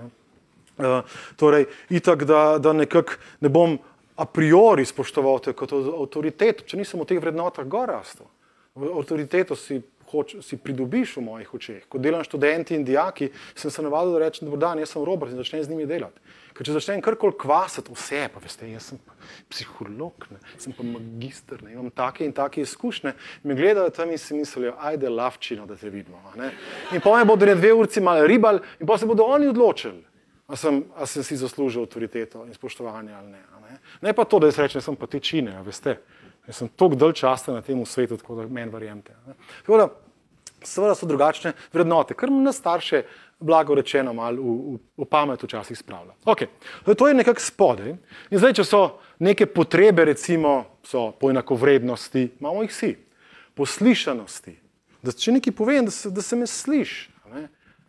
Uh, torej, itak, da, da nekako ne bom a priori spoštoval te kot avtoriteto, če nisem v teh vrednotah gor rastel. Avtoriteto si hoč, si pridobiš v mojih očeh. Ko delam študenti in dijaki, sem se navadil, da rečem, dober dan, jaz sem Robert in začnem z njimi delati. Ker če začnem karkoli kvasati vse, pa veste, jaz sem pa psiholog, ne, sem pa magister, ne, imam take in take izkušnje, me gledajo tam in si mislijo, ajde lavčino, da te vidimo. Ne. In pa me bodo ne dve urci malo ribali in pa se bodo oni odločili, a sem, a sem si zaslužil avtoriteto in spoštovanje ali ne. Ne, ne pa to, da jaz rečem, sem pa te čine, a veste. Jaz sem toliko dalj časa na tem svetu, tako da meni verjemte. Tako da, seveda so drugačne vrednote, kar nas starše, blago rečeno, malo v, v, v pamet včasih spravlja. Ok, to je nekako spodaj. In zdaj, če so neke potrebe, recimo, so po enakovrednosti, imamo jih vsi, po slišanosti, da če nekaj povem, da se, da se me sliši, ne?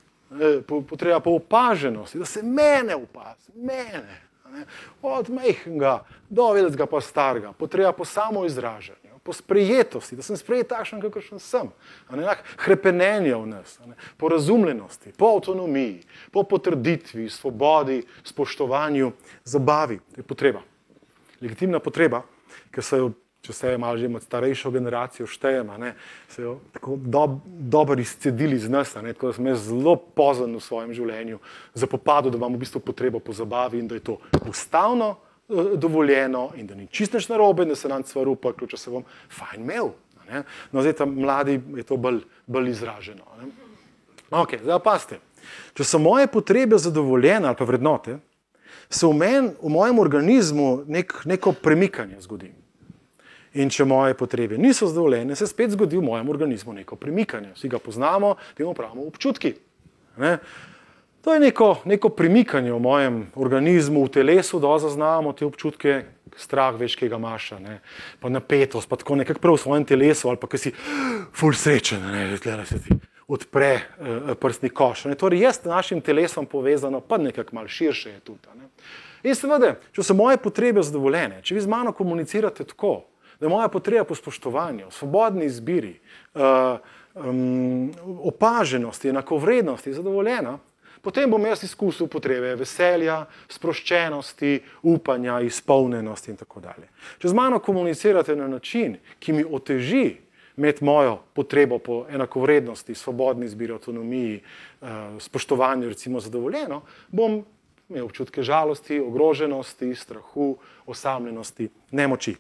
Potreba po opaženosti, da se mene opazi, mene. Od mehkega do velikega pa starega, potreba po samoizražanju, po sprejetosti, da sem sprejet takšen, kakršen sem, hrepenenja v nas, po razumljenosti, po avtonomiji, po potrditvi, svobodi, spoštovanju, zabavi. To je potreba. Legitimna potreba, ker se jo, če se je malo že med starejšo generacijo štejem, ne, se jo tako dob, dobro izcedili z nas, ne, tako da sem jaz zelo pozen v svojem življenju zapopadel, da imam v bistvu potrebo po zabavi in da je to ustavno uh, dovoljeno in da ni čist nič narobe, da se nam cvaru paklo, če se bom fajn imel. Ne. No, zdaj tam mladi je to bolj, bolj izraženo. Ne. Ok, zdaj pazite. Če so moje potrebe zadovoljene ali pa vrednote, se v, men, v mojem organizmu nek, neko premikanje zgodi. In če moje potrebe niso zadovoljene, se spet zgodi v mojem organizmu neko premikanje. Vsi ga poznamo, temu pravimo občutki. Ne? To je neko, neko premikanje v mojem organizmu, v telesu, da zaznamo te občutke, strah veš, ki ga imaš, ne? Pa napetost, pa tako nekako prav v svojem telesu, ali pa ki si ful srečen, ne? Tlele se ti odpre uh, prstni koš. Ne? Torej, jaz s našim telesom povezano, pa nekako malo širše je tudi. Ne? In seveda, če so moje potrebe zadovoljene, če vi z mano komunicirate tako, da je moja potreba po spoštovanju, svobodni izbiri, uh, um, opaženosti, enakovrednosti zadovoljena, potem bom jaz izkusil potrebe veselja, sproščenosti, upanja, izpolnjenosti in tako dalje. Če z mano komunicirate na način, ki mi oteži imeti mojo potrebo po enakovrednosti, svobodni izbiri, avtonomiji, uh, spoštovanju, recimo zadovoljeno, bom imel občutke žalosti, ogroženosti, strahu, osamljenosti, nemoči.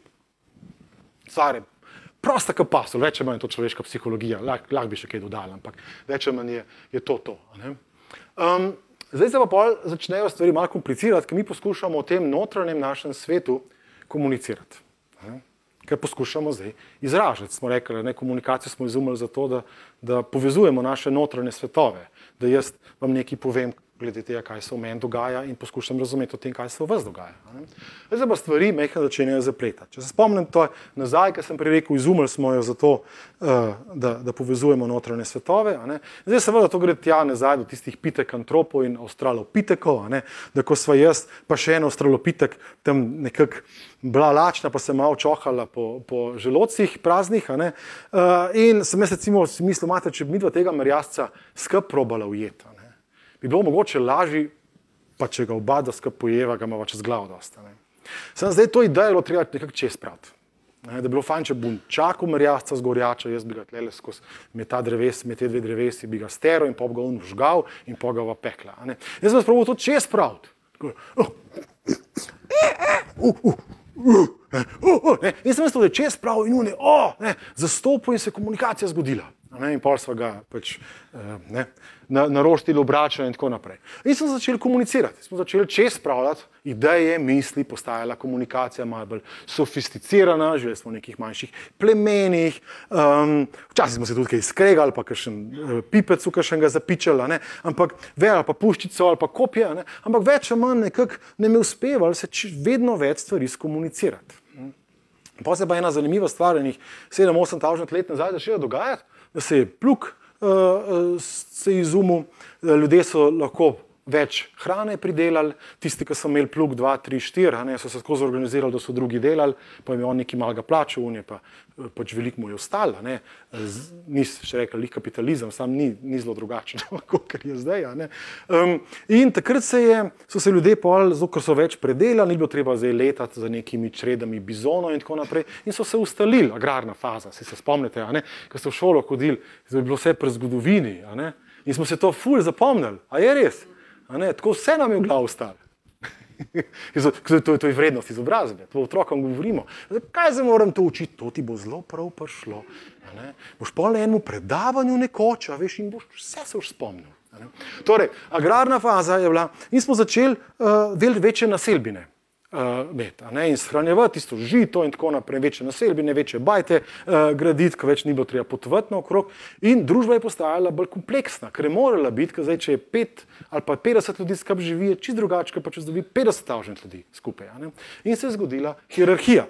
Stvar je prosta kot pasel, več ali manj je to človeška psihologija, lahko lah bi še kaj dodali, ampak več ali manj je, je to to. Ne? Um, zdaj se pa pol začnejo stvari malo komplicirati, ker mi poskušamo o tem notranjem našem svetu komunicirati. Ne? kar poskušamo zdaj izražati. Smo rekli, ne, komunikacijo smo izumili zato, da, da povezujemo naše notranje svetove, da jaz vam nekaj povem glede tega, kaj se v meni dogaja in poskušam razumeti o tem, kaj se v vas dogaja. Ne. Zdaj pa stvari mehko začenjajo zapletati. Če se spomnim to nazaj, ker sem prej rekel, izumili smo jo zato, da, da povezujemo notranje svetove. A ne. Zdaj seveda to gre tja nazaj do tistih pitekantropov in avstralopitekov, a ne, da ko sva jaz pa še en avstralopitek tam nekako bila lačna, pa se malo čohala po, po želodcih praznih. A ne. In sem jaz recimo si mislil, mate, če bi midva tega merjasca skup probala ujeti, bi bilo mogoče lažji, pa če ga oba da skup pojeva, ga imava čez glavo dosta. Ne. Sem zdaj to idejo treba nekako čez praviti. Da bi bilo fajn, če bom čakal merjasca z gorjača, jaz bi ga tlele skozi med ta dreves, med te dve drevesi, bi ga steral in pop ga on vžgal in pop ga v pekla. Ne. Jaz sem probal to čez praviti. In sem mislil, da je čez prav in une, oh, ne, zastopil in se komunikacija zgodila. Ne, in pol sva ga pač ne, naroštili, obračali in tako naprej. In smo začeli komunicirati, smo začeli čez spravljati ideje, misli, postajala komunikacija malo bolj sofisticirana, živeli smo v nekih manjših plemenih, um, včasih smo se tudi kaj skregali, pa kakšen uh, pipec v kakšnega zapičali, ne, ampak ve, ali pa puščico, ali pa kopje, ne, ampak več ali manj nekako ne mi uspevali se vedno več stvari skomunicirati. Pa se pa ena zanimiva stvar, enih sedem osem tisoč let nazaj začela dogajati, da se je plug uh, se izumil, ljudje so lahko več hrane pridelali, tisti, ki so imeli plug dva, tri, štiri, ne, so se skozi organizirali, da so drugi delali, pa jim je on nekaj malega plačal, on je pa pač veliko mu je ostalo. Ni še rekel, lih kapitalizem, sam ni, ni zelo drugačen, kot je zdaj. Ne. Um, in takrat se je, so se ljudje pol, zato ker so več predelali, ni bilo treba zdaj letati za nekimi čredami bizonov in tako naprej, in so se ustalili, agrarna faza, si se spomnite, a ne, ko ste v šolo hodili, to je bilo vse pri zgodovini, a ne, in smo se to ful zapomnili, a je res? A ne, tako vse nam je v glavu ostalo. to, to, to je vrednost izobrazbe, to otrokom govorimo. Kaj se moram to učiti? To ti bo zelo prav prišlo. A ne? Boš po enemu predavanju nekoč, a veš, in boš vse se už spomnil. A ne? Torej, agrarna faza je bila in smo začeli uh, večje naselbine uh, met, a ne? In shranjevati tisto žito in tako naprej, večje naselbine, večje bajte uh, graditi, ko več ni bilo treba potovati naokrog. In družba je postajala bolj kompleksna, ker je morala biti, ker zdaj, če je pet ali pa petdeset ljudi skupaj živi, je čist drugače, pa če dobi petdeset tisoč ljudi skupaj. A ne? In se je zgodila hierarhija.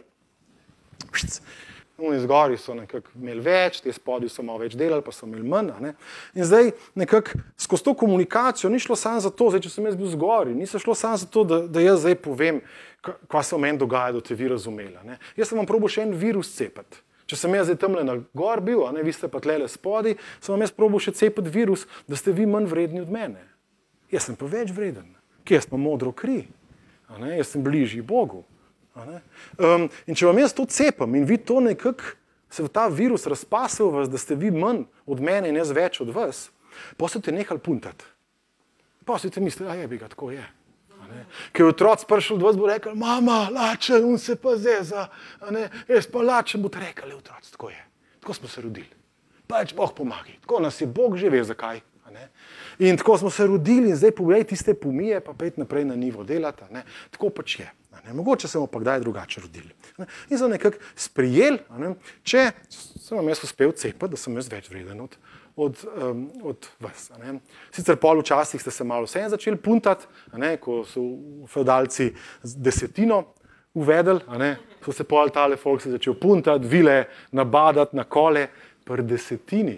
Oni zgori so nekako imeli več, te spodaj so malo več delali, pa so imeli manj. A ne? In zdaj nekako skozi to komunikacijo ni šlo samo za to, zdaj, če sem jaz bil zgori, ni se šlo samo za to, da, da jaz zdaj povem, kaj se v meni dogaja, da te vi razumeli. A ne? Jaz sem vam probal še en virus cepati. Če sem jaz zdaj tamle na gor bil, a ne, vi ste pa tlele spodaj, sem vam jaz probal še cepati virus, da ste vi manj vredni od mene. Jaz sem pa več vreden, ki jaz pa modro kri, a ne? Jaz sem bližji Bogu. A ne? Um, in če vam jaz to cepam in vi to nekako, se ta virus razpase v vas, da ste vi manj od mene in jaz več od vas, pa ste te nehali puntati. Pa ste mislili, a je bi ga, tako je. A ne? Ker je otroc prišel od vas, bo rekel, mama, lačen, on se pa zeza, a ne? Jaz pa lačen, bo te rekel, otroc, tako je. Tako smo se rodili. Pač Bog pomagi. Tako nas je Bog že ve, zakaj. Ne? In tako smo se rodili in zdaj pogledaj tiste pomije, pa pet naprej na nivo delati. Ne? Tako pač je. Ne? Mogoče se bomo pa kdaj drugače rodili. Ne? In so nekako sprijeli, ne? Če sem vam jaz uspel cepati, da sem jaz več vreden od, od, um, od vas. Ne? Sicer pol včasih ste se malo vse začeli puntati, ne? Ko so feudalci desetino uvedli, ne? So se pol tale folk se začel puntati, vile nabadati na kole pri desetini.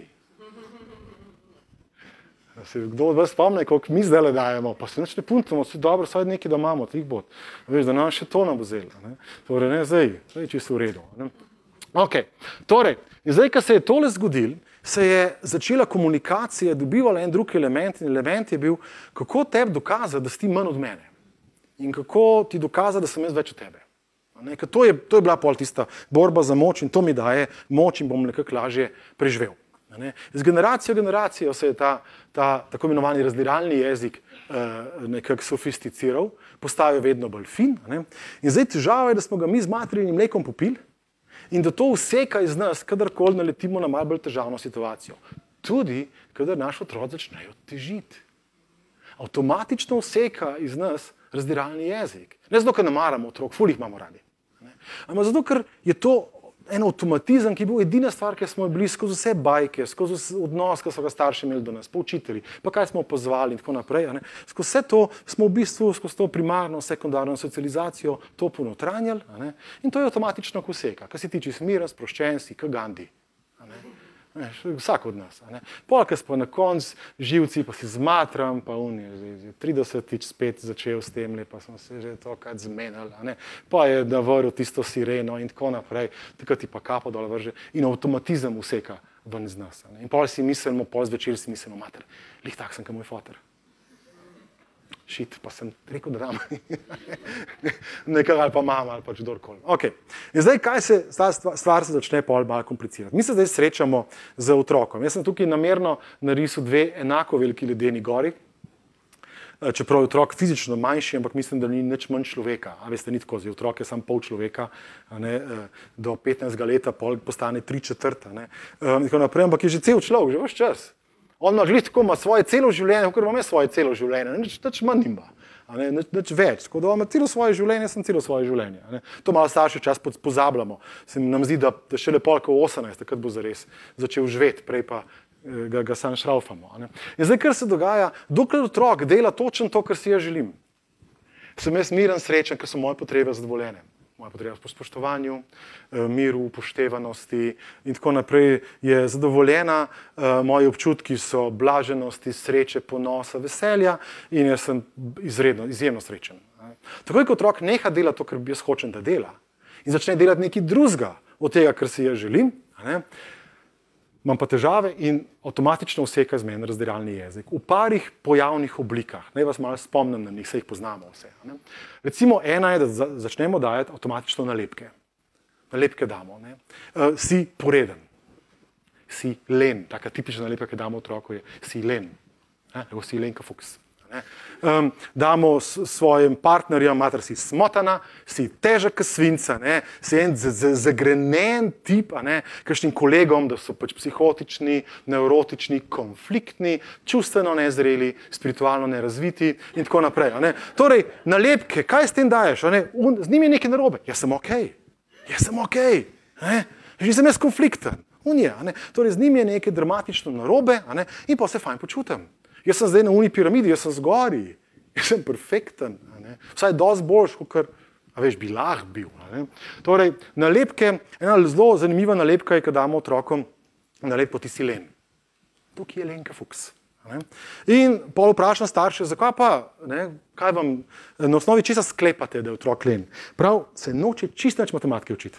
Se kdo od vas spomne, koliko mi zdaj le dajemo, pa se nič ne puntamo, vse dobro, vsaj nekaj, da imamo, tih bod. Veš, da nam še to nam bo zelo. Ne? Torej, ne zdaj, zdaj čisto v redu. Ne? Ok, torej, in zdaj, ko se je tole zgodil, se je začela komunikacija, dobivala en drug element in element je bil, kako tebi dokazati, da si ti manj od mene. In kako ti dokazati, da sem jaz več od tebe. Ne? Ker to je, to je bila pol tista borba za moč in to mi daje moč in bom nekako lažje preživel. Ne? Z generacijo v generacijo se je ta, ta tako imenovani razdiralni jezik eh, nekako sofisticiral, postajal vedno bolj fin. Ne? In zdaj težava je, da smo ga mi z materinim mlekom popili in da to vseka iz nas, kadarkoli naletimo na malo bolj težavno situacijo. Tudi, kadar naš otrok začnejo težiti. Avtomatično vseka iz nas razdiralni jezik. Ne zato, ker ne maramo otrok, ful jih imamo radi. Ne? Ampak zato, ker je to en avtomatizem, ki je bil edina stvar, ki smo jo bili skozi vse bajke, skozi odnos, ki so ga starši imeli do nas, pa učitelji, pa kaj smo pozvali in tako naprej. A ne? Skozi vse to smo v bistvu, skozi to primarno, sekundarno socializacijo to ponotranjali, a ne? In to je avtomatično kuseka, kar si ti čisto miren, sproščen si, kot Gandhi. A ne? Ne, vsak od nas. Polk pa na koncu živci, pa si zmatram, pa on je tridesetič spet začel s tem, pa smo se že tokrat zmenili, pa je navrl tisto sireno in tako naprej, takrat ti pa kapo dol vrže in avtomatizem vseka ven iz nas. In pol si mislimo, pol zvečer si mislimo, mater, lih tak sem, kot moj foter. Šit, pa sem rekel, da dam. Nekaj ali pa mama ali pač kdorkoli. Okay. In zdaj, kaj se, ta stvar se začne pol malo komplicirati. Mi se zdaj srečamo z otrokom. Jaz sem tukaj namerno narisal dve enako veliki ledeni gori, čeprav je otrok fizično manjši, ampak mislim, da ni nič manj človeka. A veste, ni tako, zdaj otrok je sam pol človeka, a ne, do petnajstega leta pol postane tri četrta. Ne, in tako naprej, ampak je že cel človek, že ves čas. On ima glih tako, ima svoje celo življenje, kakor imam jaz svoje celo življenje, nič, nič manj nima, ne, nič, nič več. Tako da ima celo svoje življenje, sem celo svoje življenje. Ne. To malo starši čas pozabljamo. Se nam zdi, da, da šele pol kot osemnajst, takrat bo zares začel živeti, prej pa ga, ga sam šraufamo. Ne. In zdaj, kar se dogaja, dokler otrok dela točno to, kar si jaz želim, sem jaz miren, srečen, ker so moje potrebe zadovoljene. Moja potreba po spoštovanju, miru, upoštevanosti in tako naprej je zadovoljena, moji občutki so blaženosti, sreče, ponosa, veselja in jaz sem izredno, izjemno srečen. Takoj, ko otrok neha delati to, kar jaz hočem, da dela in začne delati nekaj drugega od tega, kar si jaz želim, ne, imam pa težave in avtomatično useka z meni razdiralni jezik. V parih pojavnih oblikah. Naj vas malo spomnim na njih, se jih poznamo vse. Ne? Recimo ena je, da začnemo dajati avtomatično nalepke. Nalepke damo. Ne? Uh, si poreden. Si len. Taka tipična nalepka, ki damo otroku, je si len. Ne? Evo si Lenka Fuchs. Um, damo s svojim partnerjem, mater si smotana, si težek kot svinca, ne? Si en zagrenen tip, kakšnim kolegom, da so pač psihotični, neurotični, konfliktni, čustveno nezreli, spiritualno nerazviti in tako naprej. Torej, nalepke, kaj s tem daješ? Un, z njim je nekaj narobe. Jaz sem okej. Okay. Jaz sem okej. Okay. Že sem jaz konflikten. Un je, torej, z njim je nekaj dramatično narobe in pa se fajn počutim. Jaz sem zdaj na uni piramidi, jaz sem zgori, jaz sem perfekten, vsaj dosti boljš, kot a veš, bi lahko bil. Torej, nalepke, ena zelo zanimiva nalepka je, ko damo otrokom nalepko ti si len. Tukaj je Lenka Fuchs. In pol vprašam starše, zakaj pa, ne, kaj vam, na osnovi česa sklepate, da je otrok len? Prav, se noče čisto nič matematike učiti.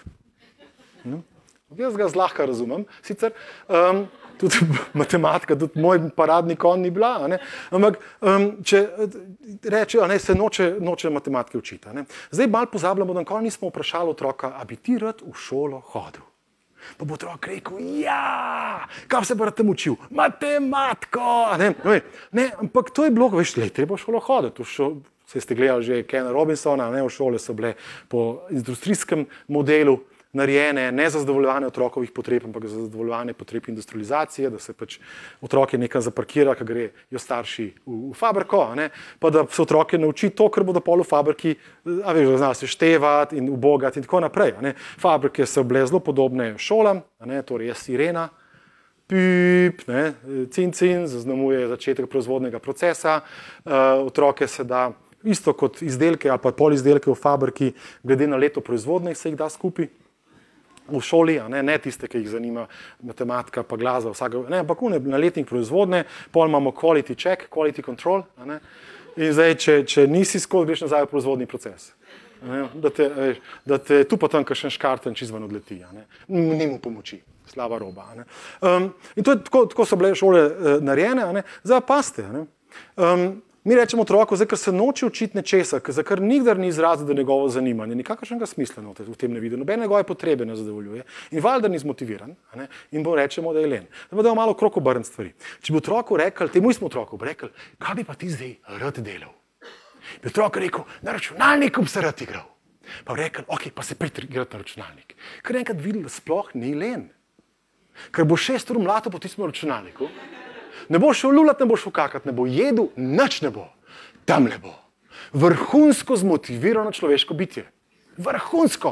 Jaz ga zlahka razumem, sicer, um, tudi matematika, tudi moj paradni konj ni bila, ne? Ampak um, če rečejo, ne, se noče, noče matematike učiti. Ne? Zdaj malo pozabljamo, da nikoli nismo vprašali otroka, a bi ti rad v šolo hodil? Pa bo otrok rekel, ja, kaj se bo rad tam učil? Matematiko! Ne? Ne, ampak to je bilo, veš, le, treba v šolo hoditi. V šolo, se ste gledali že Kena Robinsona, ne, v šole so bile po industrijskem modelu narejene, ne za zadovoljevanje otrokovih potreb, ampak za zadovoljevanje potreb industrializacije, da se pač otroke nekam zaparkira, ko grejo starši v, v fabriko, ne? Pa da se otroke nauči to, kar bodo pol v fabriki, a veš, da znajo se števati in ubogati in tako naprej. Ne? Fabrike so bile zelo podobne šolam, ne? Torej je sirena, pip, ne? Cin, cin, zaznamuje začetek proizvodnega procesa, uh, otroke se da isto kot izdelke ali pa pol izdelke v fabriki, glede na leto proizvodnje se jih da skupaj. V šoli, a ne, ne tiste, ki jih zanima matematika, pa glasba, vsega, ne, ampak na letnik proizvodne, pol imamo quality check, quality control, a ne, in zdaj, če, če nisi skozi, greš nazaj v proizvodni proces. A ne, da, te, veš, da te tu pa tam kakšen škarten čizvan odleti, a ne, ni mu pomoči, slaba roba, a ne. Um, in to je, tako, tako so bile šole uh, narejene, a ne, zdaj paste, a ne. Um, Mi rečemo otroku, zdaj, ker se noče učiti nečesa, za kar nikdar ni izrazil, da njegovo zanimanje, nikakršnega smisla v tem ne vidi, nobene njegove potrebe ne zadovoljuje in valjda ni zmotiviran, a ne, in bo rečemo, da je len. Da bodo malo krok obrniti stvari. Če bi otroku rekel, temu smo otroku rekel, kaj bi pa ti zdaj rad delal? Bi otrok rekel, na računalniku bi se rad igral. Pa bi rekel, ok, pa se pridite igrati na računalnik. Ker enkrat videl, da sploh ni len. Ker bo šest ur mlato po tistem računalniku, ne bo šel lulat, ne bo šel kakat, ne bo jedel, nič ne bo. Tam ne bo. Vrhunsko zmotivirano človeško bitje. Vrhunsko.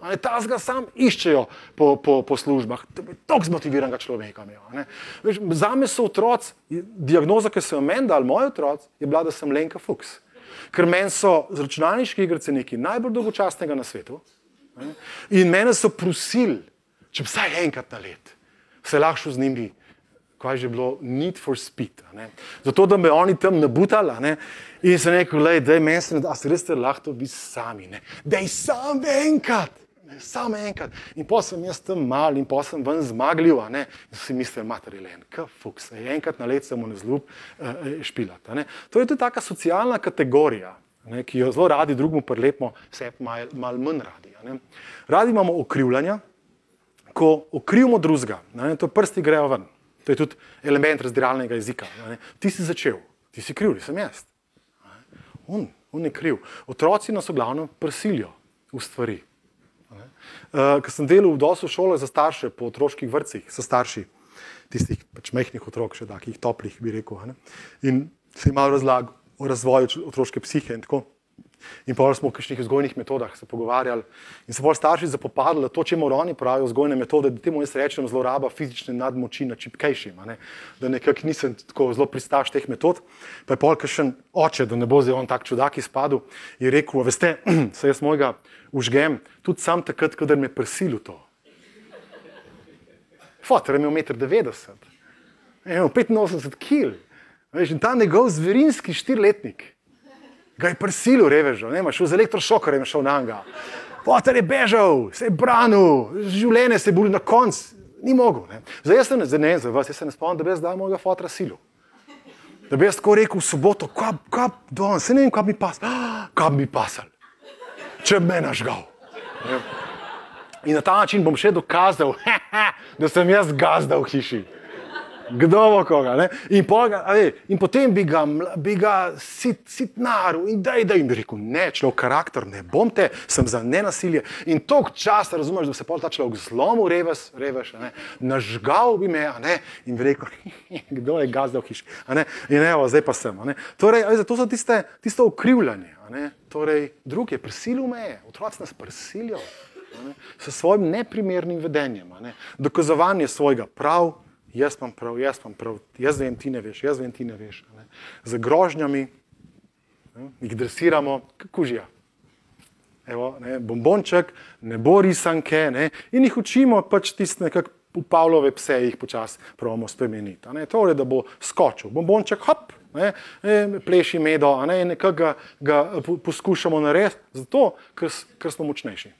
Tazga sam iščejo po, po, po službah. Toliko zmotiviranega človeka imajo. Zame so otroci, diagnoza, ki so jo meni dali, moji otroci, je bila, da sem Lenka Fuchs. Ker meni so z računalniški igrice nekaj najbolj dolgočasnega na svetu. Ne? In mene so prosili, če vsaj enkrat na let se lahko z njimi, kaj že bilo, need for speed. Ne? Zato, da me oni tam nabutali. Ne? In sem rekel, daj, meni se ne da, a se res te lahko vi sami. Ne? Daj sam enkrat. Samo enkrat. In potem sem jaz tam mal in potem sem ven zmagljiv, a ne. In so si mislili, mater Elen, ka fuks, enkrat na let se mu ne zljub uh, špilati. Ne? To je tudi taka socialna kategorija, ne, ki jo zelo radi drugmu prilepimo, sebi mal, mal manj radi. A ne? Radi imamo okrivljanja, ko okrivimo drugega, ne, to prsti grejo ven. To je tudi element razdiralnega jezika. Ne? Ti si začel, ti si kriv, sem jaz. On, on je kriv. Otroci nas v glavnem prisilijo v stvari. Uh, ko sem delal v dosu šole za starše po otroških vrtcih, so starši tistih pač mehkih otrok, še takih toplih, bi rekel. Ne? In se imel razlag o razvoju otroške psihe in tako. In potem smo o kakšnih vzgojnih metodah se pogovarjali in se potem starši zapopadali, da to, čemu oni pravijo vzgojne metode, da temu jaz rečem zloraba fizične nadmoči na čipkejšim, ne? Da nekako nisem tako zelo pristaš teh metod. Pa je potem kakšen oče, da ne bo zdaj on tak čudak izpadel, je rekel, veste, se jaz mojega užgem, tudi sam takrat, kadar me prisilil to. Fotor je imel meter devetdeset, je imel petinosemdeset kil, veš, in ta njegov zverinski štiriletnik ga je prisilil, revežo, ne, šel z elektrošokarjem, šel na njega. Fotor je bežal, se je branil, življenje se je bolj na konc, ni mogel. Ne. Zdaj jaz se ne, zdaj ne, za vas, jaz se ne spomnim, da bi jaz dal mojega fotra silil. Da bi jaz tako rekel v soboto, kaj, kaj, don, se ne vem, kaj bi pasal, ah, kaj bi pasal, če bi me nažgal. Ne. In na ta način bom še dokazal, da sem jaz gazda v hiši. Kdo bo koga, ne? In, poga, ve, in potem bi ga, bi ga sit, sitnaru in daj, daj. In bi rekel, ne, človek karakter, ne bom te, sem za nenasilje. In toliko časa, razumeš, da se pol ta človek zlomil, reveš, reveš, ne? Nažgal bi me, a ne? In bi rekel, kdo je gazda v hiši, a ne? In evo, zdaj pa sem, a ne? Torej, a to so tiste, tisto ukrivljanje, a ne? Torej, drug je prisilil me, otroci nas prisilijo, a ne? S svojim neprimernim vedenjem, a ne? Dokazovanje svojega prav, jaz imam prav, jaz imam prav, jaz vem, ti ne veš, jaz vem, ti ne veš. Ne? Z grožnjami ne? Jih dresiramo, kako žija. Evo, ne? Bombonček, ne bo risanke, ne? In jih učimo pač tiste nekako v Pavlove pse, jih počas pravimo spremeniti. Torej, da bo skočil. Bombonček, hop, ne? Pleši medo, a ne? In nekako ga, ga poskušamo narediti, zato, ker, ker smo močnejši.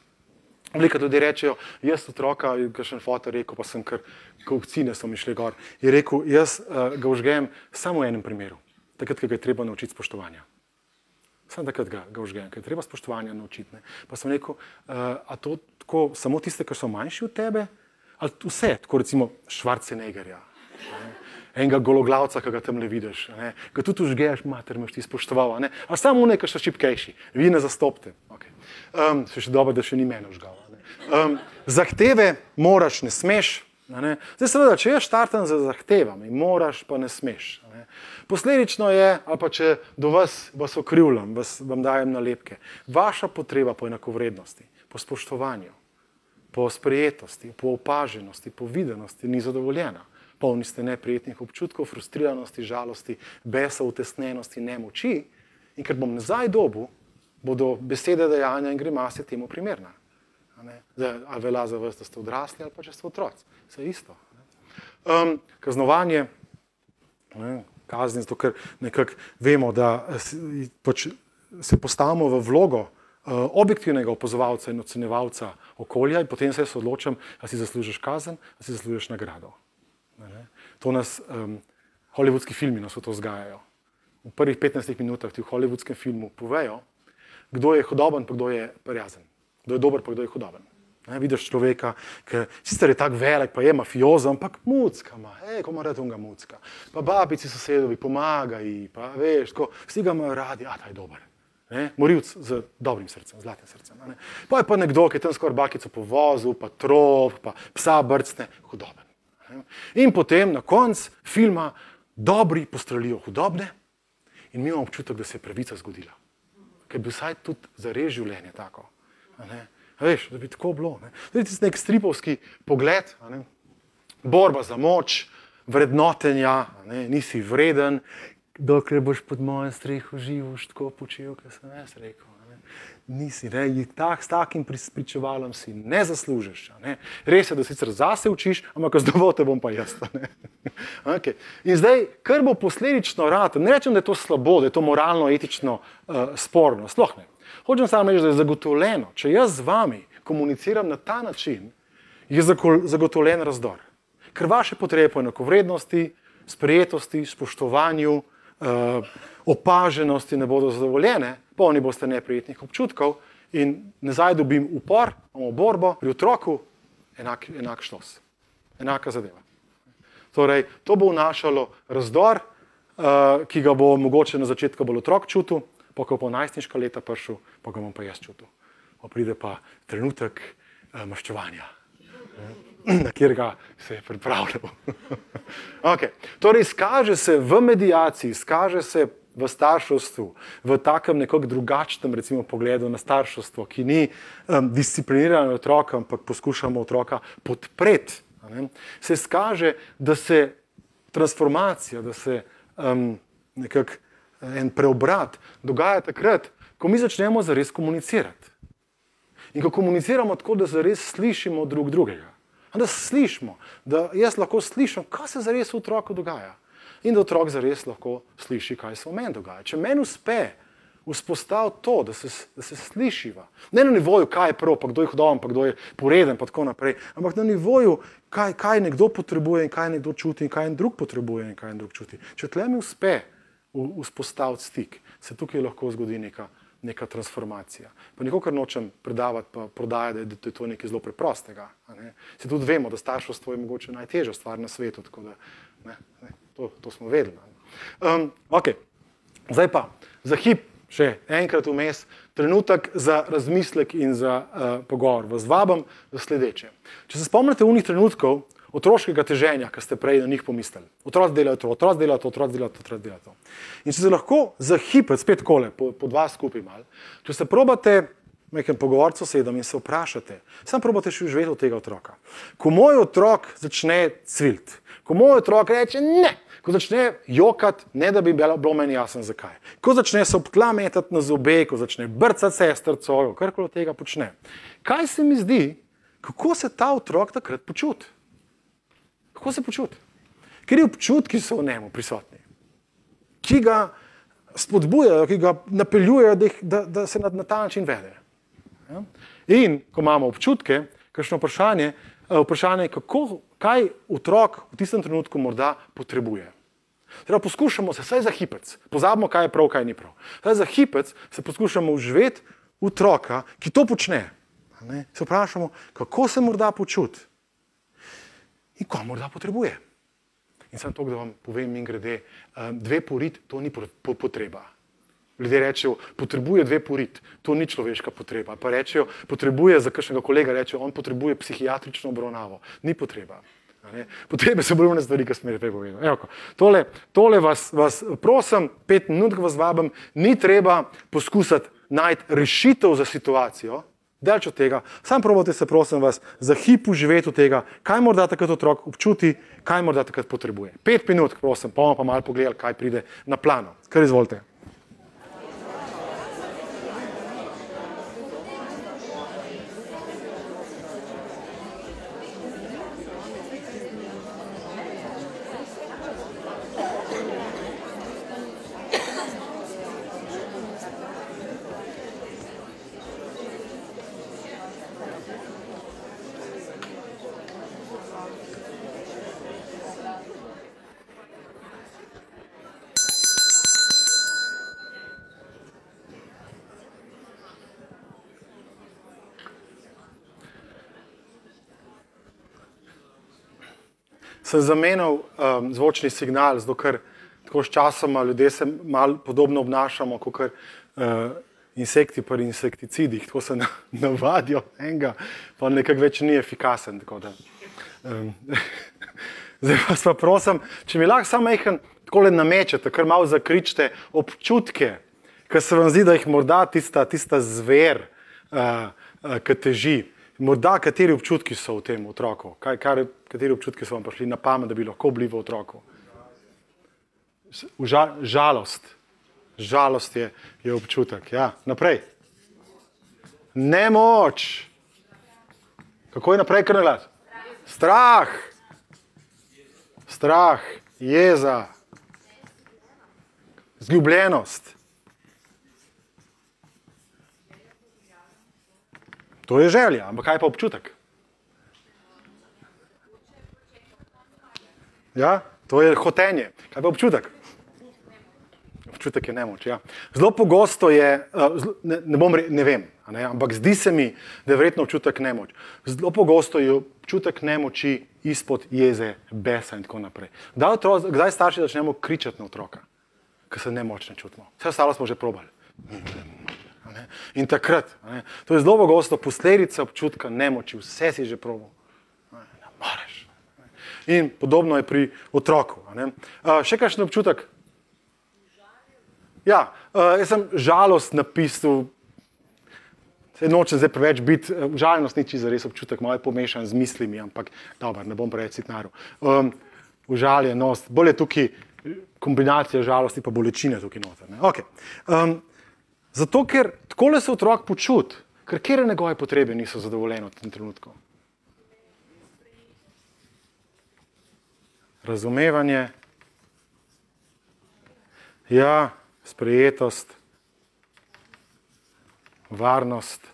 Veliko ljudi rečejo, jaz otroka, kakšen fotor rekel, pa sem kar kovcine so mi šli gor. Je rekel, jaz uh, ga užgem samo v enem primeru, takrat, ki ga je treba naučiti spoštovanja. Samo takrat ga, ga užgem, ker je treba spoštovanja naučiti. Ne? Pa sem rekel, uh, a to tako, samo tiste, ki so manjši od tebe, ali vse, tako recimo Schwarzeneggerja, ne? Enega gologlavca, ki ga tam le vidiš, ne? Ga tudi užgeš, mater, me ti spoštoval, ne? Ali samo nekaj še šipkejši, vi ne zastopite. Okay. Um, še še dobro, da še ni mene užgal. Um, zahteve moraš, ne smeš. Ne? Zdaj seveda, če jaz štartam za zahtevami, moraš pa ne smeš. Ne? Posledično je, ali pa če do vas, vas okrivljam, vas, vam dajem nalepke, vaša potreba po enakovrednosti, po spoštovanju, po sprejetosti, po opaženosti, po videnosti ni zadovoljena. Polni ste neprijetnih občutkov, frustriranosti, žalosti, besa, utesnenosti, nemoči in ker bom nazaj dobu, bodo besede, dejanja in grimase temu primerna. Zdaj, ali velja za vas, da ste odrasli ali pa če ste otroci. Vse isto. Um, kaznovanje, ne, kazni, zato ker nekako vemo, da pač se postavimo v vlogo uh, objektivnega opazovalca in ocenjevalca okolja in potem se jaz odločam, ali si zaslužiš kazen, ali si zaslužiš nagrado. Ne, ne. To nas, um, hollywoodski filmi nas v to vzgajajo. V prvih petnajstih minutah ti v hollywoodskem filmu povejo, kdo je hudoben, pa kdo je prijazen. Kdo je dober, pa kdo je hudoben. Ne, vidiš človeka, ki sicer je tak velik, pa je mafiozo, ampak mucka ima, hej, ko ima rad unga mucka. Pa babici sosedovi pomagajo, pa veš, ko vsi ga imajo radi, a ta je dober. Ne, morilc z dobrim srcem, zlatim srcem. Ne. Pa je pa nekdo, ki je tam skoraj bakico povozil, pa trop, pa psa brcne, hudoben. Ne. In potem na konc filma dobri postrelijo hudobne in mi imamo občutek, da se je pravica zgodila. Ker bi vsaj tudi za res življenje tako. Ne? Veš, da bi tako bilo. Ne? To je tisti nek stripovski pogled, a ne? Borba za moč, vrednotenja, a ne? Nisi vreden, dokler boš pod mojo streho živ, boš tako počel, kot sem jaz rekel. A ne? Nisi, ne? Tak, s takim pričevalom si ne zaslužiš. A ne? Res je, da sicer zase učiš, ampak z dovolj te bom pa jaz. A ne? Okay. In zdaj, kar bo posledično rad, ne rečem, da je to slabo, da je to moralno, etično uh, sporno, sploh ne. Hočem samo reči, da je zagotovljeno, če jaz z vami komuniciram na ta način, je zagotovljen razdor. Ker vaše potrebe po enakovrednosti, sprejetosti, spoštovanju, uh, opaženosti ne bodo zadovoljene, polni boste neprijetnih občutkov in nazaj dobim upor, imamo borbo, pri otroku enak, enak štos, enaka zadeva. Torej, to bo vnašalo razdor, uh, ki ga bo mogoče na začetku bolj otrok čutil, pa ko bo najstniška leta prišel, pa ga bom pa jaz čutil. Pa pride pa trenutek uh, maščevanja, na katerega se je pripravljal. Okay. Torej, skaže se v medijaciji, skaže se v starševstvu, v takem nekako drugačnem recimo pogledu na starševstvo, ki ni um, disciplinirano otroka, ampak poskušamo otroka podpreti. Ne, se skaže, da se transformacija, da se um, nekak en preobrat dogaja takrat, ko mi začnemo zares komunicirati. In ko komuniciramo tako, da zares slišimo drug drugega. Da slišimo, da jaz lahko slišim, kaj se zares v otroku dogaja. In da otrok zares lahko sliši, kaj se v meni dogaja. Če meni uspe vzpostaviti to, da se, da se slišiva. Ne na nivoju, kaj je prav, pa kdo je hudoben, pa kdo je poreden, pa tako naprej, ampak na nivoju, kaj, kaj nekdo potrebuje in kaj nekdo čuti in kaj en drug potrebuje in kaj en drug čuti. Če tle mi uspe vzpostaviti stik, se tukaj lahko zgodi neka, neka transformacija. Pa nikakor nočem predavati pa prodajati, da je to nekaj zelo preprostega. Ne? Se tudi vemo, da starševstvo je mogoče najtežja stvar na svetu, tako da ne, ne, to, to smo vedeli. Um, ok, zdaj pa, za hip, še enkrat vmes, trenutek za razmislek in za uh, pogovor. Vas vabim za sledeče. Če se spomnite unih trenutkov otroškega teženja, ki ste prej na njih pomislili. Otroci delajo to, otroci delajo to, otroci delajo to, otroci delajo to. In če se lahko za hip, spet kole, po, po dva skupaj mal, če se probate nekem pogovorcu sedem in se vprašate, sam probate še uživeti od tega otroka. Ko moj otrok začne cvilt, ko moj otrok reče ne, ko začne jokati, ne da bi bilo meni jasno zakaj. Ko začne se ob tla metati na zobe, ko začne brcati sestrco, karkoli tega počne. Kaj se mi zdi, kako se ta otrok takrat počuti? Kako se počuti? Ker je občutki so v njemu prisotni, ki ga spodbujajo, ki ga napeljujejo, da, da, da se na, na ta način vede. Ja? In ko imamo občutke, kakšno vprašanje, vprašanje, kako, kaj otrok v tistem trenutku morda potrebuje. Teda poskušamo se vsaj za hipec, pozabimo, kaj je prav, kaj ni prav. Vsaj za hipec se poskušamo uživeti otroka, ki to počne. Ne? Se vprašamo, kako se morda počuti in ko morda potrebuje. In samo to, da vam povem in grede, dve porit, to ni potreba. Ljudje rečejo, potrebuje dve porit, to ni človeška potreba. Pa rečejo, potrebuje za kakšnega kolega, rečejo, on potrebuje psihiatrično obravnavo. Ni potreba. Ne? Potrebe so brune stvari, ki smo jih prej povedali. Evo, tole tole vas, vas prosim, pet minut vas vabim, ni treba poskusiti najti rešitev za situacijo, delč od tega, sam probate se, prosim vas, za hip uživeti od tega, kaj morda takrat otrok občuti, kaj morda takrat potrebuje. Pet minut, prosim, pa bomo pa malo pogledali, kaj pride na plano. Kar izvolite. Sem zamenjal um, zvočni signal, zato ker tako s časoma ljudje se malo podobno obnašamo, kot uh, insekti pri insekticidih, tako se navadijo enega, pa nekako več ni efikasen. Tako da, um, zdaj vas pa prosim, če mi lahko samo majhen takole namečete, kar malo zakričite občutke, ker se vam zdi, da jih morda tista, tista zver uh, ki teži. Morda kateri občutki so v tem otroku? Kaj, kar, kateri občutki so vam prišli na pamet, da bi lahko bili v otroku? Ža, žalost. Žalost je, je občutek. Ja, naprej. Nemoč. Kako je naprej krnelati? Strah. Strah. Jeza. Zljubljenost. To je želja, ampak kaj pa občutek? Ja, to je hotenje. Kaj pa občutek? Občutek je nemoč, ja. Zelo pogosto je, ne, ne, bom, ne vem, ne, ampak zdi se mi, da je verjetno občutek nemoč. Zelo pogosto je občutek nemoči izpod jeze, besa in tako naprej. Kdaj, otrok, kdaj starši začnemo kričati na otroka, ker se nemočne čutimo? Vse ostalo smo že probali. In takrat, ne, to je zelo pogosto posledica občutka nemoči, vse si že probal. Ne moreš. In podobno je pri otroku. Ne. Še kakšen občutek? Ja, jaz sem žalost napisal, se nočem zdaj preveč biti, žaljenost ni čisto res občutek, malo je pomešan z mislimi, ampak dobro, ne bom preveč citnaril. Um, užaljenost, bolj je tukaj kombinacija žalosti pa bolečine tukaj noter. Ne. Okay. Um, Zato, ker takole se otrok počuti, ker kjer njegove potrebe niso zadovoljene v tem trenutku. Razumevanje, ja, sprejetost, varnost,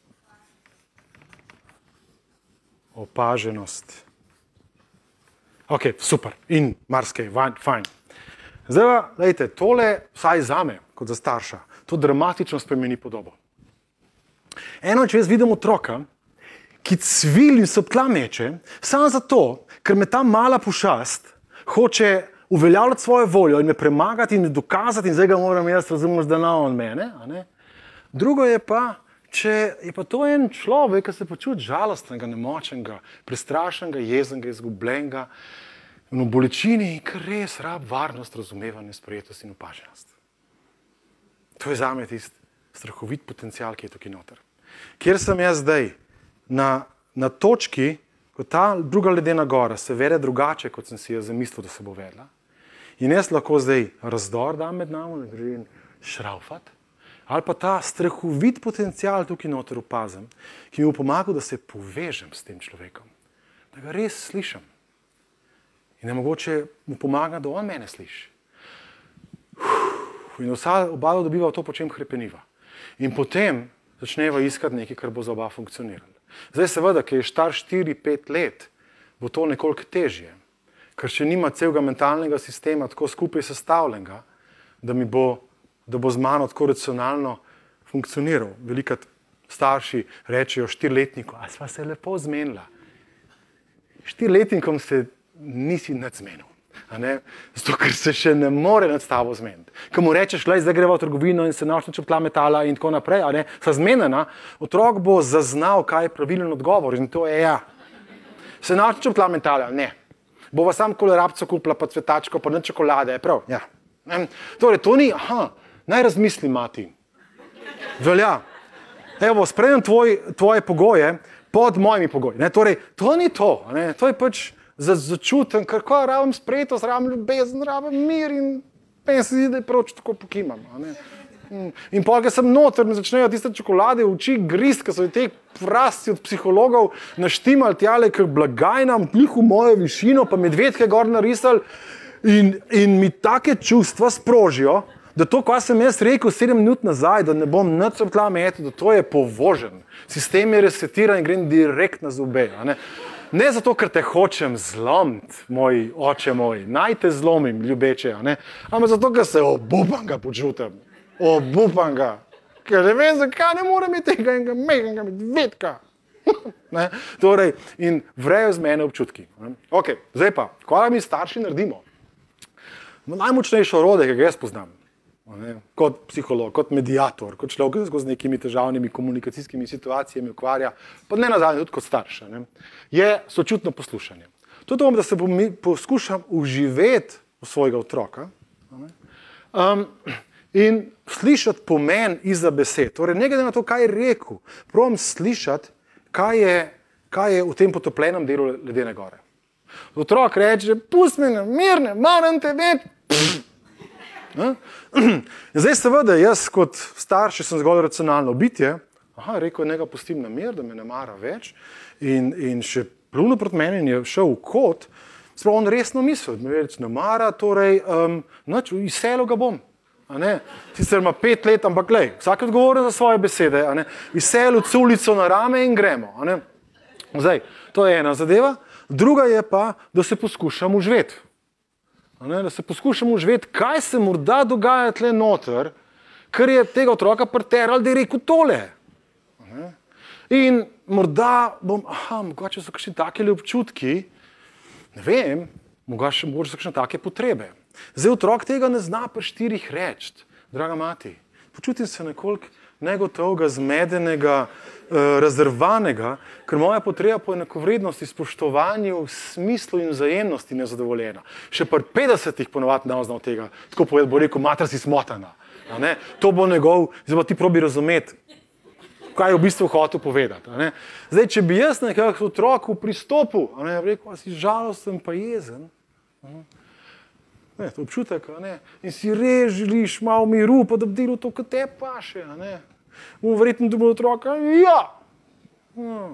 opaženost. Ok, super, in marsikaj, fajn. Zdaj pa, lejte, tole vsaj zame, kot za starša, to dramatično spremeni podobo. Eno, če jaz vidim otroka, ki cvili in se ob tla meče, samo zato, ker me ta mala pošast hoče uveljavljati svojo voljo in me premagati in me dokazati in zdaj ga moram jaz razumeti, da na on mene. A ne? Drugo je pa, če je pa to en človek, ki se počuti žalostnega, nemočnega, prestrašenega, jeznega, izgubljenega, in v bolečini, ker res rab varnost, razumevanje, sprejetost in opaženost. To je zame tisti strahovit potencial, ki je tukaj noter. Kjer sem jaz zdaj, na, na točki, ko ta druga ledena gora se vede drugače, kot sem si jo zamislil, da se bo vedla, in jaz lahko zdaj razdor dam med nami, da grem šraufat, ali pa ta strahovit potencial tukaj noter opazim, ki mi bo pomagal, da se povežem s tem človekom, da ga res slišim. In da mogoče mu pomaga, da on mene sliši. In vsa oba dobiva to, po čem hrepeniva. In potem začneva iskati nekaj, kar bo za oba funkcioniralo. Zdaj seveda, ker je star štiri pet let, bo to nekoliko težje, ker še nima celega mentalnega sistema tako skupaj sestavljenega, da, mi bo, da bo z mano tako racionalno funkcioniral. Velikrat starši rečejo štiriletniku, a sva se lepo zmenila. Štiriletnikom se nisi nič zmenil. Zato, ker se še ne more nad tabo zmeniti. Ko mu rečeš, lej, zdaj greva v trgovino in se naš načel tla metala in tako naprej, a ne, sa zmenjena, otrok bo zaznal, kaj je pravilen odgovor in to je ja. Se naš načel tla metala, ne. Bova sam kolerabco kupila, pa cvetačko, pa ne čokolade, je prav, ja. Torej, to ni, aha, naj razmisli, mati. Velja. Evo, sprejemam tvoj, tvoje pogoje pod mojimi pogoji. Ne? Torej, to ni to, ne? To je pač začutim, ker ko rabim sprejetost, rabim ljubezen, rabim mir in meni se zdi, da je prav, če tako pokimam. In pol, ko sem noter, mi začnejo tiste čokolade v oči grist, ko so te vrasti od psihologov naštimali tjale, ker blagajnam, glih v mojo višino, pa medvedke gor narisali in, in mi take čustva sprožijo, da to, ko sem jaz rekel sedem minut nazaj, da ne bom nič ob tla metil, da to je povožen. Sistem je resetiran in grem direkt na zobe. Ne? Ne zato, ker te hočem zlomiti, moj oče moj, naj te zlomim, ljubeče, ne? Ampak zato, ker se obupan ga počutim. Obupan ga. Ker ne vem, zakaj ne morem imeti tega enega mehnega medvedka. Ne? Torej, in vrejo z mene občutki. Ne? Ok, zdaj pa, kaj mi starši naredimo? Najmočnejše orodje, ki ga jaz poznam, ne? Kot psiholog, kot mediator, kot človek, ki se z nekimi težavnimi komunikacijskimi situacijami ukvarja, pa ne nazadnje tudi kot starša, ne? Je sočutno poslušanje. To je, da se poskušam uživeti v svojega otroka, um, in slišati pomen iza besed. Torej, ne glede na to, kaj je rekel, probam slišati, kaj je, kaj je v tem potopljenem delu ledene gore. Otrok reče, pusti me na mir, ne maram te več. Zdaj seveda, jaz kot starši sem zgolj racionalno bitje, aha, rekel je, ne ga pustim na mir, da me ne mara več in, in še plunil proti meni in je šel v kot, sprav on resno mislil, da me več ne mara, torej, um, nač, izselil ga bom. A ne? Sicer ima pet let, ampak glej, vsak odgovori za svoje besede, a ne? Izselil culico na rame in gremo. A ne? Zdaj, to je ena zadeva, druga je pa, da se poskušam uživeti. Ne, da se poskušamo uživeti, kaj se morda dogaja tle noter, ker je tega otroka priteral, da je rekel tole. Ne. In morda bom, aha, mogoče so kakšni takele občutki, ne vem, mogoče, mogoče so kakšne take potrebe. Zdaj otrok tega ne zna pri štirih reči, draga mati. Počutim se nekoliko negotovega, zmedenega, razrvanega, ker moja potreba po enakovrednosti, spoštovanju, smislu in vzajemnosti je nezadovoljena. Še pri petdesetih ponovadi ne znal tega, tako povedati, bo rekel, mater si smotana. A ne? To bo njegov, zdaj pa ti probi razumeti, kaj je v bistvu hotel povedati. A ne? Zdaj, če bi jaz nekak otrok v pristopu, a ne, rekel, a si žalosten pa jezen, a ne? Ne, to občutek, a ne, in si res želiš malo miru, pa da bi delal to, kar te paše, a ne. Bomo verjetno dobil otroka, ja. No,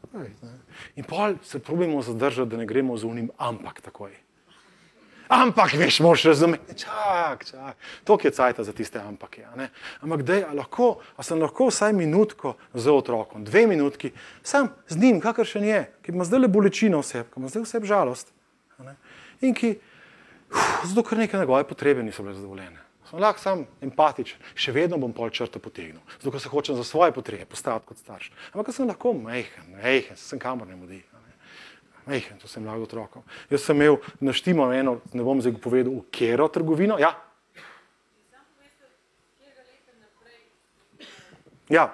in pol se probimo zadržati, da ne gremo z unim ampak takoj. Ampak, veš, moraš razumeti, čak, čak. Toliko je cajta za tiste ampake, a ne. Ampak dej, a lahko, a sem lahko vsaj minutko z otrokom, dve minutki, sam z njim, kakršen je, ki ima zdaj le bolečino vseb, ki ima zdaj vseb žalost, a ne. In ki, uf, zato ker neke njegove potrebe niso bile zadovoljene. Sem lahko sam empatičen, še vedno bom pol črto potegnil, zato ker se hočem za svoje potrebe postaviti kot starš. Ampak sem lahko mejhen, mejhen, sem kamor ne mudi. Mejhen, to sem lahko otrokom. Jaz sem imel naštimo eno, ne bom zdaj povedal, v kero trgovino. Ja. Ja.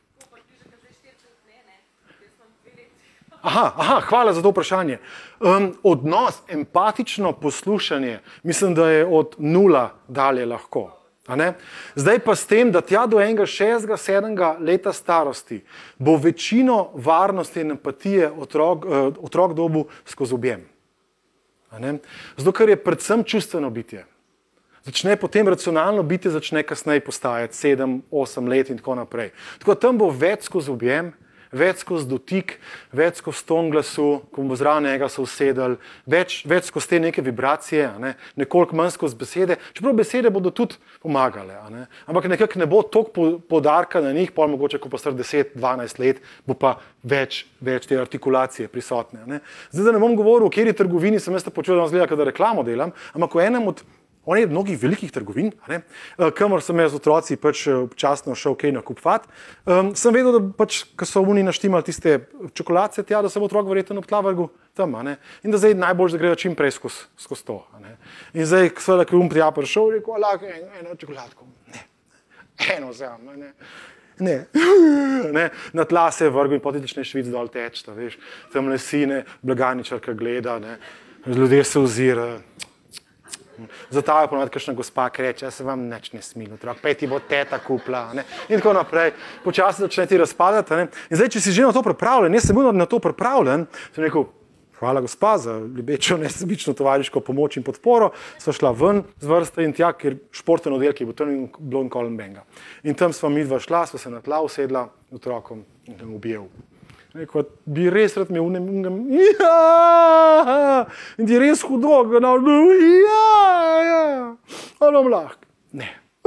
Aha, aha, hvala za to vprašanje. Um, odnos, empatično poslušanje, mislim, da je od nula dalje lahko. A ne? Zdaj pa s tem, da tja do enega šestega, sedmega leta starosti bo večino varnosti in empatije otrok, uh, otrok dobil skozi objem. A ne? Zato, ker je predvsem čustveno bitje. Začne potem racionalno bitje, začne kasneje postajati sedem, osem let in tako naprej. Tako tam bo več skozi objem, več skozi dotik, več skozi ton glasu, ko bomo zraven njega se usedeli, več, več skozi te neke vibracije, a ne? Nekoliko manj skozi besede, čeprav besede bodo tudi pomagale, a ne? Ampak nekako ne bo toliko poudarka na njih, pol mogoče, ko pa star deset, dvanajst let, bo pa več, več te artikulacije prisotne. A ne? Zdaj, da ne bom govoril, v kateri trgovini sem jaz počutil, da zgleda, kada reklamo delam, ampak v enem od on je mnogih velikih trgovin, a ne, kamor sem jaz z otroci pač občasno šel kaj nakupovat. Um, sem vedel, da pač, ko so oni naštimali tiste čokoladce tja, da se bo otrok verjetno ob tla vrgel tam, a ne, in da zdaj najbolj, da grejo čim prej skozi skozi to, a ne. In zdaj, seveda, ko je um prijatelj prišel, rekel, lahko eno, eno čokoladko. Ne, eno vzam, a ne. Ne. Ne, na tla se je vrgel in potem začne švic dol teč, ta, veš, tam lesine, blagajničarka gleda, ne, ljudje se ozirajo. Zato je ponovadi kakšna gospa, ki reče, jaz se vam nič ne smil, otrok, pej ti bo teta kupla, ne, in tako naprej. Počasi začne ti razpadati, ne. In zdaj, če si že na to pripravljen, jaz sem bil na to pripravljen, sem rekel, hvala gospa za ljubečo, nesebično tovariško pomoč in podporo, sva šla ven z vrste in tja, kjer športen oddelek je bil tam in bilo nikoli nobenega. In tam sva midva šla, sva se na tla usedla otrokom in tam objel. Rekel, bi res rad imel unem, unem, ja, in ti je res hudo, ga navljul, ja, ja, ali lahko, ne.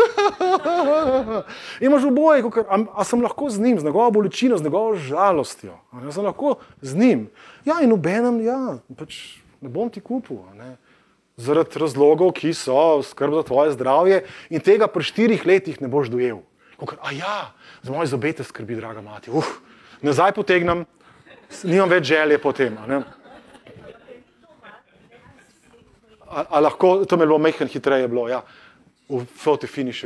In imaš oboje, a, a sem lahko z njim, z njegovo bolečino, z njegovo žalostjo, a sem lahko z njim. Ja, in obenem, ja, pač ne bom ti kupil, a ne, zaradi razlogov, ki so skrb za tvoje zdravje in tega pri štirih letih ne boš dojel. Kakor, a ja, za moje zobete skrbi, draga mati, uf. Nazaj potegnem, nimam več želje potem. A, ne? a, a lahko, to me je bilo mehen hitreje bilo, ja, v foti finišu.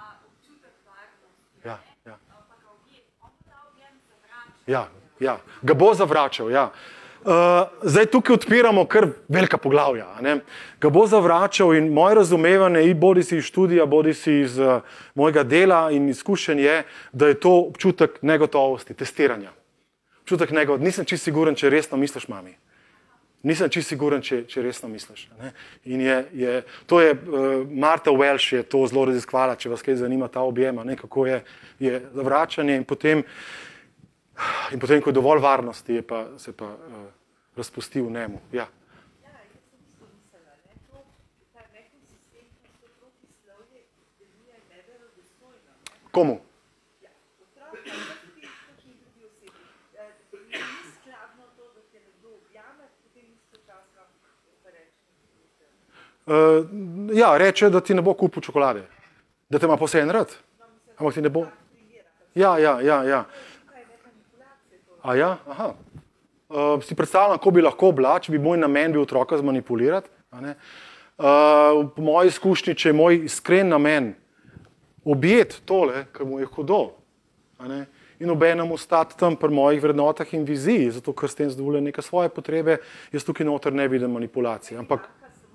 Ja, ja. Ja, ja, ga bo zavračal, ja. Uh, zdaj tukaj odpiramo kar velika poglavja. Ne? Ga bo zavračal in moje razumevanje, bodi si iz študija, bodi si iz uh, mojega dela in izkušenj je, da je to občutek negotovosti, testiranja. Občutek negotovosti. Nisem čisto siguren, če resno misliš, mami. Nisem čisto siguren, če, če resno misliš. Ne? In je, je, to je, uh, Martha Welsh je to zelo raziskvala, če vas kaj zanima ta objema, ne? Kako je, je zavračanje in potem, in potem, ko je dovolj varnosti, je pa, se pa uh, razpusti v njemu. Ja. Ja, jaz sem isto mislila, ne, to, ta nekonsistentnost, to protislovje deluje neverodostojno. Komu? Ja, otrok, pa tudi kakšni drugi osebi. Ni skladno to, da te nekdo objame, potem istočasno pa reče. Uh, ja, reče, da ti ne bo kupil čokolade. Da te ima poseben rad. Ampak ti ne bo... Ja, ja, ja, ja. A ja? Aha. Uh, si predstavljam, kako bi lahko bila, če bi moj namen bil otroka zmanipulirati. A ne? Uh, po moji izkušnji, če je moj iskren namen objet tole, kar mu je hudo, a ne? In obenem ostati tam pri mojih vrednotah in viziji, zato ker s tem zadovoljujem neke svoje potrebe, jaz tukaj noter ne vidim manipulacije. Ampak...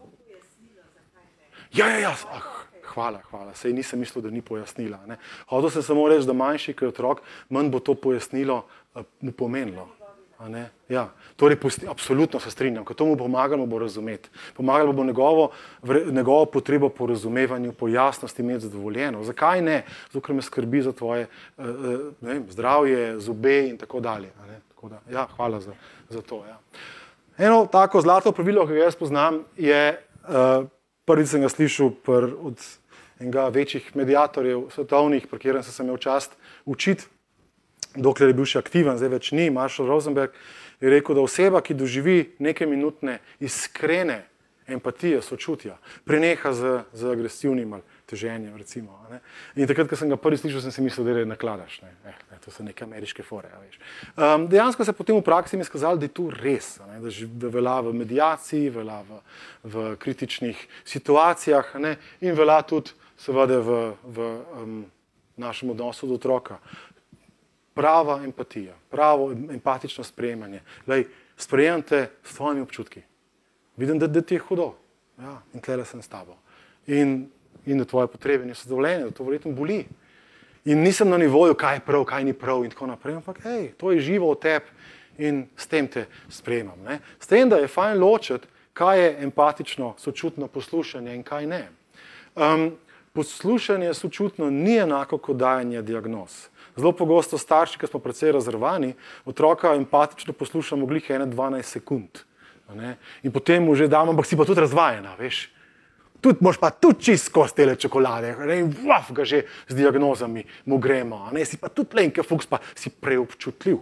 Ja, ja, ja. Ah, hvala, hvala. Sej nisem mislil, da ni pojasnila. Ne? Hodil sem samo reči, da manjši, kot je otrok, manj bo to pojasnilo uh, mu pomenilo. A ne? Ja. Torej, absolutno se strinjam, ker to mu pomagalo bo razumeti. Pomagalo bo njegovo, njegovo potrebo po razumevanju, po jasnosti imeti zadovoljeno. Zakaj ne? Zato, ker me skrbi za tvoje uh, ne vem, zdravje, zobe in tako dalje. A ne? Tako da, ja, hvala za, za to. Ja. Eno tako zlato pravilo, ki ga jaz poznam, je, uh, prvič sem ga slišal pr, od enega večjih mediatorjev svetovnih, pri katerem sem se imel čast učiti, dokler je bil še aktiven, zdaj več ni, Marshall Rosenberg, je rekel, da oseba, ki doživi neke minutne iskrene empatije, sočutja, preneha z, z agresivnim ali teženjem, recimo. Ne? In takrat, ko sem ga prvi slišal, sem si mislil, da je nakladaš. Ne? Eh, ne, to so neke ameriške fore. Veš. Um, dejansko se potem v praksi mi je skazalo, da je to res, ne? Da, da velja v mediaciji, velja v, v kritičnih situacijah, ne? In velja tudi seveda v, v um, našem odnosu do otroka. Prava empatija, pravo empatično sprejemanje. Lej, sprejemam te s tvojimi občutki. Vidim, da, da ti je hudo. Ja, in tlele sem s tabo. In, in da tvoje potrebe niso zadovoljene, da to verjetno boli. In nisem na nivoju, kaj je prav, kaj ni prav in tako naprej. Ampak, hej, to je živo v tebi in s tem te sprejemam. Ne? S tem, da je fajn ločiti, kaj je empatično, sočutno poslušanje in kaj ne. Um, poslušanje sočutno ni enako kot dajanje diagnoz. Zelo pogosto starši, ki smo precej razrvani, otroka empatično poslušamo glih ene dvanajst sekund. Ne? In potem mu že damo, ampak si pa tudi razvajena, veš. Tudi moš pa tudi čist skozi tele čokolade. Ne? In vaf, ga že z diagnozami mu gremo. Ne? Si pa tudi lenke fuks, pa si preobčutljiv.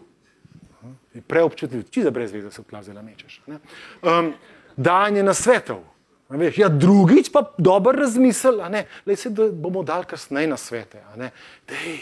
Si preobčutljiv, čisto brez veze se v tla mečeš. Ne? Um, dajanje nasvetov. Veš, ja, drugič pa dober razmisel, a ne. Lej se, da bomo dali kasneje nasvete, a ne. Dej,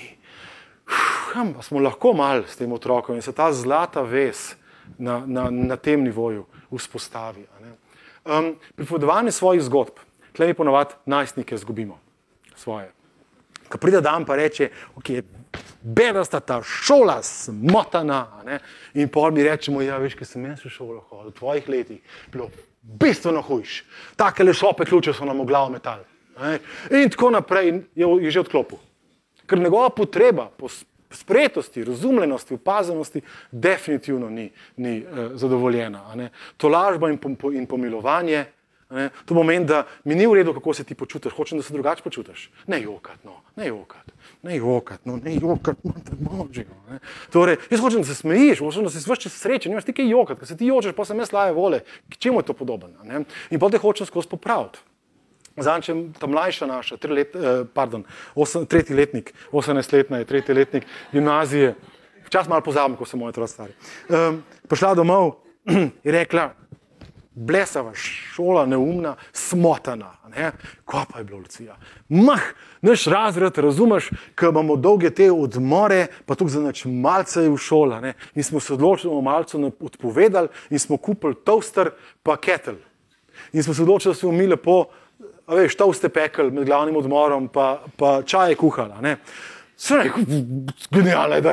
uf, smo lahko mal s tem otrokom in se ta zlata vez na, na, na tem nivoju vzpostavi. A ne. Um, pripovedovanje svojih zgodb, tle mi ponovadi najstnike zgubimo svoje. Ko pride dan pa reče, ok, bedasta ta šola, smotana, a ne. In pol mi rečemo, ja, veš, kaj sem jaz v šolo hodil, v tvojih letih, bilo bistveno hujš. Takele šope ključe so nam v glavo metali. Ne. In tako naprej je, je že odklopil. Ker njegova potreba po sprejetosti, razumljenosti, opazenosti definitivno ni, ni uh, zadovoljena. A ne. Tolažba in, pom, in pomilovanje, a ne. To pomeni, da mi ni v redu, kako se ti počutiš, hočem, da se drugače počutiš. Ne jokat, no, ne jokat, ne jokat, no, ne jokat, no, te božjo. Torej, jaz hočem, da se smejiš, hočem, da si vse čas srečen, nimaš ti kaj jokat, ker se ti jočeš, pa sem jaz slaje vole, k čemu je to podobno? A ne. In potem te hočem skozi popraviti. Zanče, ta mlajša naša, tri let, eh, pardon, osem, tretji letnik, osemnajstletna je tretji letnik gimnazije, včasih malo pozabim, ko so moji otroci stari, um, prišla domov in rekla, blesava šola, neumna, smotana. Ne? Kaj pa je bilo, Lucija? Mah, naš razred, razumeš, ko imamo dolge te odmore, pa tukaj za nač malce v šola. Ne? In smo se odločili, da bomo malce odpovedali in smo kupili toaster pa ketel. In smo se odločili, da smo mi lepo, a veš, toaste pekel med glavnim odmorom, pa, pa čaje kuhala. Ne? Sve, genialna ideja.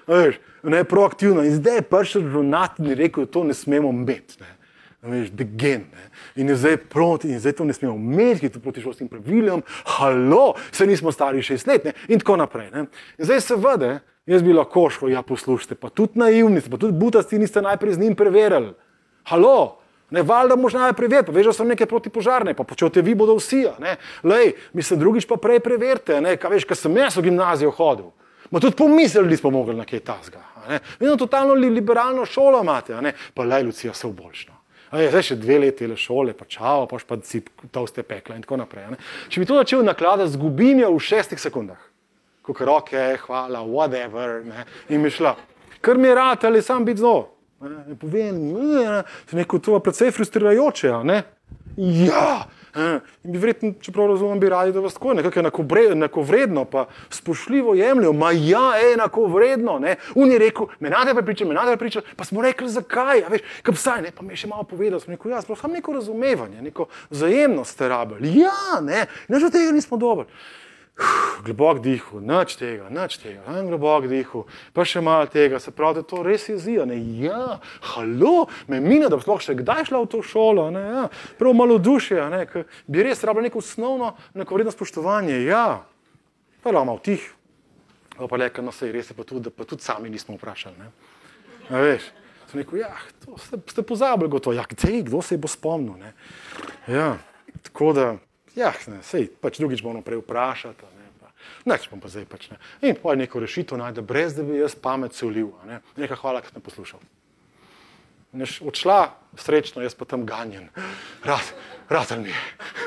veš, ne, proaktivno. In zdaj je prišel ravnatelj in je rekel, da to ne smemo imeti. Ne. Veš, degen, ne. In je zdaj proti, in zdaj to ne smemo imeti, ki je to proti šolskim pravilom, halo, se nismo stari šest let, ne, in tako naprej. Ne. In zdaj seveda, jaz bi lahko šel, ja, poslušajte, pa tudi naivni, pa tudi butasti niste najprej z njim preverili. Halo, ne, valjda moš najprej preveriti, pa veš, da so neke protipožarne, pa počujete vi bodo vsi, ne. Lej, mislim, drugič pa prej preverite, ne, kaj veš, kaj sem jaz v gimnazijo hodil. Ma tudi pomislili nismo mogli na kaj tasga. Vedno totalno liberalno šolo imate, a ne, pa lej, Lucija, se boljšno. Je, zdaj še dve leti le šole, pa čao, pa pa si toste pekla in tako naprej. Ne? Če bi to začel nakladati, zgubim jo v šestih sekundah. Kakor ok, hvala, whatever, ne? In mi šla. Kar mi je rad, ali sam biti zelo. Ne povem, ne, neko to precej frustrirajoče, ne? Ja, in bi verjetno, čeprav razumem, bi radi, da vas tako nekako enakovredno, pa spoštljivo jemljajo, ma ja, enakovredno, ne. On je rekel, me nade prepričal, me nade prepričal, pa smo rekli, zakaj, a veš, kaj psaj, ne, pa mi je še malo povedal, smo rekel, ja, sploh sam neko razumevanje, neko vzajemnost ste rabili, ja, ne, nič od tega nismo dobili. Globok dihu, nič tega, nič tega, en globok dihu, pa še malo tega, se pravi, da to res jezija, ne, ja, halo, me mine, da bi sploh še kdaj šla v to šolo, ne, ja, prav malo duše, ne, ker bi res rabila neko osnovno, neko vredno spoštovanje, ja, pa je malo tih, pa leka, no sej, res je pa tudi, da pa tudi sami nismo vprašali, ne, a veš, sem rekel, ja, to ste, ste pozabili gotovo, ja, gdje, kdo se je bo spomnil, ne, ja, tako da, ja, ne, sej, pač drugič bomo prej vprašati, ne, pa, neč bom pa zdaj pač, ne. In potem neko rešitev najde, brez da bi jaz pamet se ulil, ne. Neka hvala, ki sem poslušal. Neš odšla, srečno, jaz pa tam ganjen. Rad, rad mi je.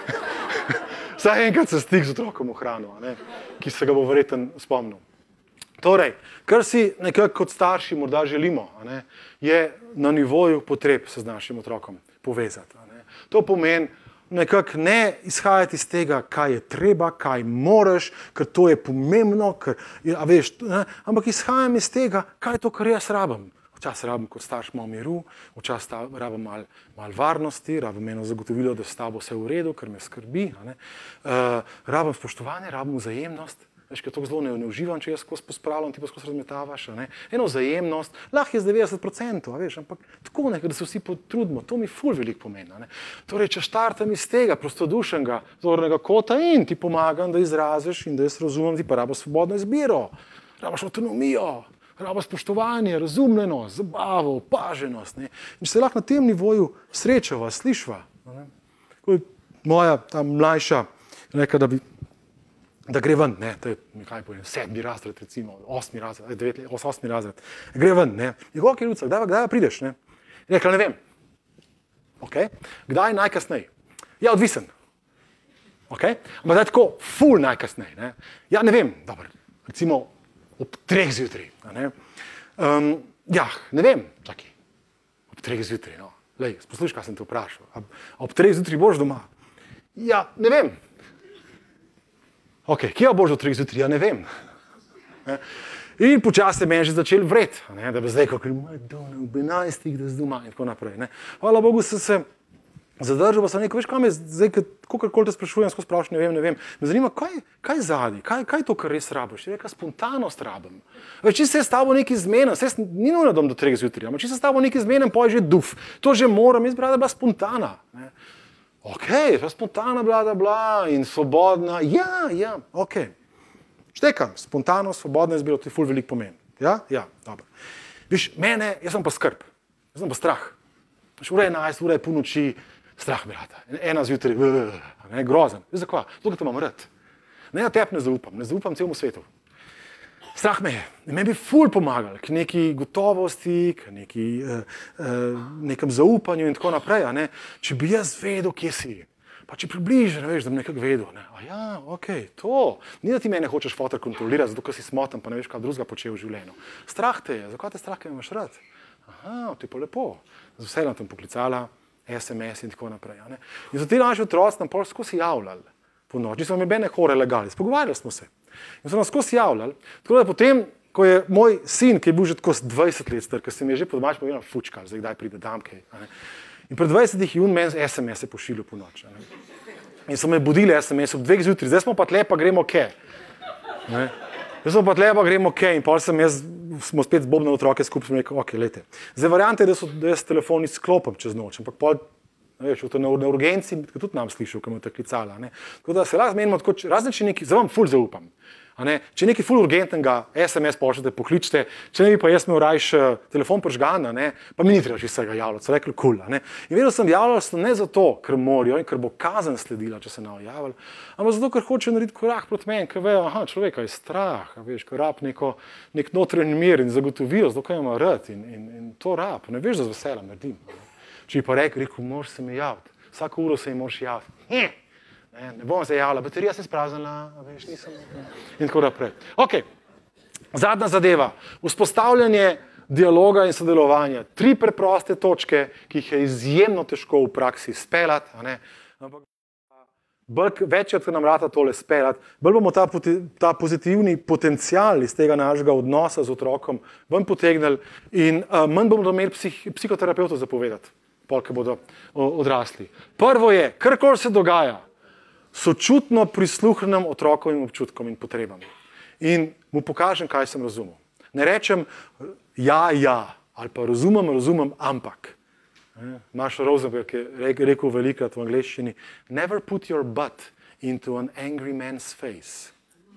Vsaj enkrat se stik z otrokom ohranil, ne, ki se ga bo verjetno spomnil. Torej, kar si nekako kot starši morda želimo, ne, je na nivoju potreb se z našim otrokom povezati. Ne. To pomeni, nekako ne izhajati iz tega, kaj je treba, kaj moraš, ker to je pomembno, ker, a veš, ne, ampak izhajam iz tega, kaj je to, kar jaz rabim. Včasih rabim kot starš malo miru, včasih rabim malo mal varnosti, rabim eno zagotovilo, da s tabo vse v redu, ker me skrbi. A ne. Uh, rabim spoštovanje, rabim vzajemnost. Veš, ker to zelo ne, ne uživam, če jaz skozi pospravljam, ti pa skozi razmetavaš. Ne. Eno vzajemnost, lahko je z devetdeset procentov, veš, ampak tako nekaj, da se vsi potrudimo, to mi ful veliko pomeni. Ne. Torej, če štartam iz tega prostodušnega zornega kota in ti pomagam, da izraziš in da jaz razumem, ti pa rabo svobodno izbiro, rabaš avtonomijo, rabo spoštovanje, razumljenost, zabavo, opaženost. Ne. In če se lahko na tem nivoju srečava, slišva. Ne. Ko je moja ta mlajša rekla, da bi da gre ven, ne, to je, kaj povem, sedmi razred, recimo, osmi razred, devet, osmi razred, gre ven, ne, in ok, Luca, kdaj, kdaj prideš, ne, rekla, ne vem, ok, kdaj najkasnej, ja, odvisen, ok, ampak zdaj tako, ful najkasnej, ne, ja, ne vem, dobro, recimo, ob treh zjutraj, ne, um, ja, ne vem, čakaj, ob treh zjutraj, no, lej, poslušaj, kaj sem te vprašal, ob, ob treh zjutraj boš doma, ja, ne vem, ok, kje boš do treh zjutraj, ja ne vem. In počasi se meni že začel vret, ne, da bi zdaj, kako je Madonna, ob enajstih, da zdaj doma in tako naprej. Ne. Hvala Bogu se se zadržal, pa sem rekel, veš, kaj me zdaj, kakorkoli te sprašujem, skozi sprašujem, ne vem, ne vem. Me zanima, kaj, kaj zadnji, kaj, kaj je to, kar res rabiš? Je reka, spontanost rabim. Veš, če se s tabo nekaj zmenim, se ni nujno dom do treh zjutraj, ampak če se s tabo nekaj zmenim, pa je že duf. To že moram, jaz bi rada bila spontana. Ne. Ok, spontana, bla, bla, bla, in svobodna, ja, ja, ok. Štekam, spontano, svobodno izbiro, to je ful veliko pomen. Ja, ja, dobro. Viš, mene, jaz sem pa skrb, jaz sem pa strah. Viš, ura je enajst, ura je pol noči, strah mi rata. Ena zjutraj, ne, grozen. Veš, zakaj? Zato, ker te imam rad. Ne, ja tebi ne zaupam, ne zaupam celemu svetu. Strah me je. Meni bi ful pomagal k neki gotovosti, k neki, uh, uh, nekem zaupanju in tako naprej. Ne? Če bi jaz vedel, kje si, pa če približno, veš, da bi nekako vedel. Ne? A ja, ok, to. Ni, da ti mene hočeš fotor kontrolirati, zato ker si smotan, pa ne veš, kaj drugega počel v življenju. Strah te je. Zakaj te strah, ker me imaš rad? Aha, to je pa lepo. Z vseeno tam poklicala, es em es in tako naprej. Ne? In so ti naši otroci nam pol skozi javljali po noči. Nismo imeli bene hore legali, spogovarjali smo se. In so nas skozi javljali, tako da potem, ko je moj sin, ki je bil že tako dvajset let star, ker se mi je že po domač povedal fučkal, zdaj kdaj pride dam kaj. In pred dvajsetih je on meni es em es pošiljal po noč. In so me budili es em es ob dveh zjutraj, zdaj smo pa tle, pa gremo kje. Zdaj smo pa tle, pa gremo kje. In potem sem jaz smo spet zbobnili otroke skupaj, smo rekli, ok, lejte. Zdaj variante je, da, so, da jaz telefon izklopim čez noč, ampak pol, veš, na, na urgenci, tudi nam slišal, ko me je klicala. Ne. Tako da se lahko zmenimo, tako, razen če neki, zdaj vam ful zaupam. A ne, če nekaj ful urgentnega, es em es pošljete, pokličite, če ne bi pa jaz imel rajš telefon prižgan, ne, pa mi ni treba že vsega javljati, so rekli kul. Cool, in vedel sem javljal ne zato, ker morajo in ker bo kazen sledila, če se ne javljali, ampak zato, ker hoče narediti korak proti meni, ker vejo, aha, človeka je strah, veš, ker rab neko, nek notranji mir in zagotovijo, zato, ker ima rad in, in, in to rab, ne veš, da z veseljem naredim. Če bi pa rekel, rekel, moraš se mi javiti, vsako uro se mi moraš javiti. Hm. Ne, ne bom se javila, baterija se je spraznila, veš, nisem. In tako naprej. Ok, zadnja zadeva, vzpostavljanje dialoga in sodelovanja. Tri preproste točke, ki jih je izjemno težko v praksi speljati, a ne. Ampak bolj, večkrat, ko nam rata tole speljati, bolj bomo ta, ta pozitivni potencial iz tega našega odnosa z otrokom ven potegnili in uh, manj bomo imeli psih, psihoterapeutov zapovedati, pol, ko bodo odrasli. Prvo je, karkoli se dogaja, sočutno prisluhnem otrokovim občutkom in potrebam. In mu pokažem, kaj sem razumel. Ne rečem ja, ja, ali pa razumem, razumem, ampak. Marshall Rosenberg je rekel velikrat v angleščini, never put your butt into an angry man's face.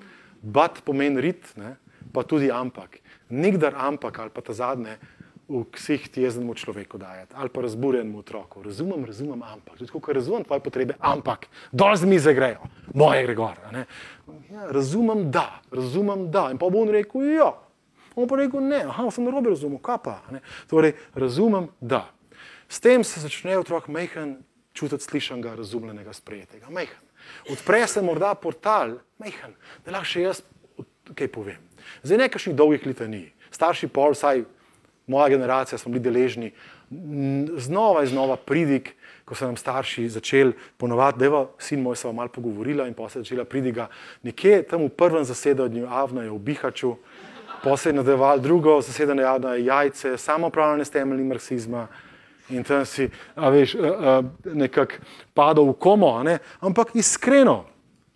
But pomeni rit, ne, pa tudi ampak. Nikdar ampak, ali pa ta zadnje, v ksiht jeznemu človeku dajati, ali pa razburjenemu otroku. Razumem, razumem, ampak. Tudi, ko razumem tvoje potrebe, ampak. Dol z mize grejo. Moje gre gor. Ja, razumem, da. Razumem, da. In pa bo on rekel, ja. On pa rekel, ne. Aha, sem narobe razumel. Kaj pa? Ne? Torej, razumem, da. S tem se začne otrok mejhen čutiti slišanega, razumljenega, sprejetega. Mejhen. Odpre se morda portal, mejhen, da lahko še jaz kaj povem. Zdaj nekakšnih dolgih litanij. Starši pol, saj moja generacija smo bili deležni znova in znova pridig, ko so nam starši začeli ponovati, da je sin moj se vam malo pogovorila in potem se začela pridiga nekje tam v prvem zasedanju Avna je v Bihaču, potem se je nadaljeval drugo zasedanje Avna je jajce, samoopravljanje s temeljnim marksizma in tam si, a veš, nekako padal v komo, a ne? Ampak iskreno,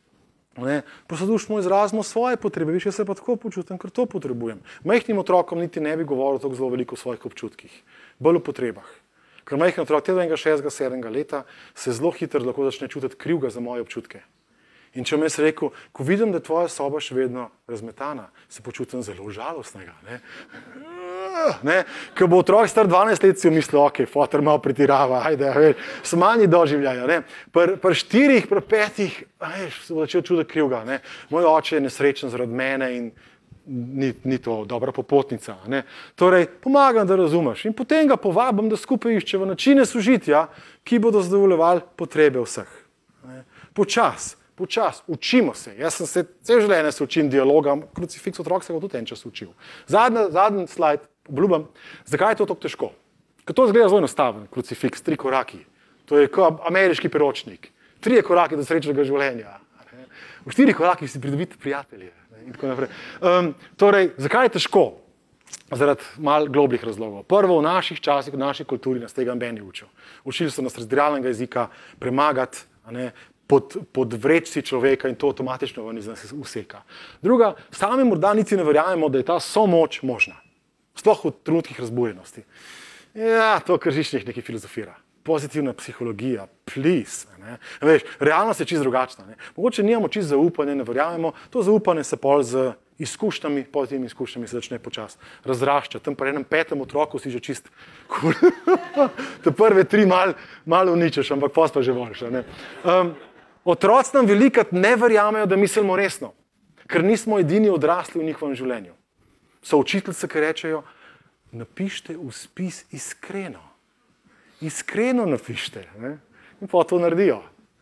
prostodušno izrazimo svoje potrebe, viš, jaz se pa tako počutim, ker to potrebujem. Majhnim otrokom niti ne bi govoril tako zelo veliko o svojih občutkih, bolj o potrebah. Ker majhen otrok tega šestega, sedmega leta se zelo hitro lahko začne čutiti krivga za moje občutke. In če mi jaz rekel, ko vidim, da je tvoja soba še vedno razmetana, se počutim zelo žalostnega. Ne? Ne? Ker bo otrok star dvanajst let si mislil, ok, fotor malo pretirava, ajde, so manji doživljajo. Pri pr štirih, pri petih, ajde, se bo začel čutiti krivga. Ne? Moj oče je nesrečen zaradi mene in ni, ni to dobra popotnica. Ne? Torej, pomagam, da razumeš. In potem ga povabim, da skupaj iščeva načine sožitja, ki bodo zadovoljevali potrebe vseh. Ne? Počas. Počas, učimo se. Jaz sem se cel življenje se učim dialoga, krucifiks otrok se ga tudi en čas učil. Zadnji, zadnji slajd, obljubam, zakaj je to tako težko? Ker to izgleda zelo enostaven, krucifiks, tri koraki. To je kot ameriški priročnik. Trije koraki do srečnega življenja. Ne? V štirih korakih si pridobite prijatelje. Ne? In tako naprej. Um, torej, zakaj je težko? Zaradi malo globljih razlogov. Prvo, v naših časih, v naši kulturi nas tega noben ni učil. Učili so nas razdiralnega jezika, premagati, a ne, pod, pod vrečci človeka in to avtomatično ven iz nas useka. Druga, sami morda niti ne verjamemo, da je ta somoč možna. Sploh v trenutkih razburjenosti. Ja, to kržiš neki filozofira. Pozitivna psihologija, please. Ne? Veš, realnost je čisto drugačna. Ne? Mogoče nimamo čisto zaupanje, ne verjamemo, to zaupanje se pol z izkušnjami, pozitivnimi izkušnjami se začne počasi razraščati. Tam pri enem petem otroku si že čist cool. Te prve tri malo mal uničeš, ampak pos pa že voliš. Um, otroci nam velikrat ne verjamejo, da mislimo resno, ker nismo edini odrasli v njihovem življenju. So učiteljice, ki rečejo, napište v spis iskreno. Iskreno napište. Ne? In pa to naredijo.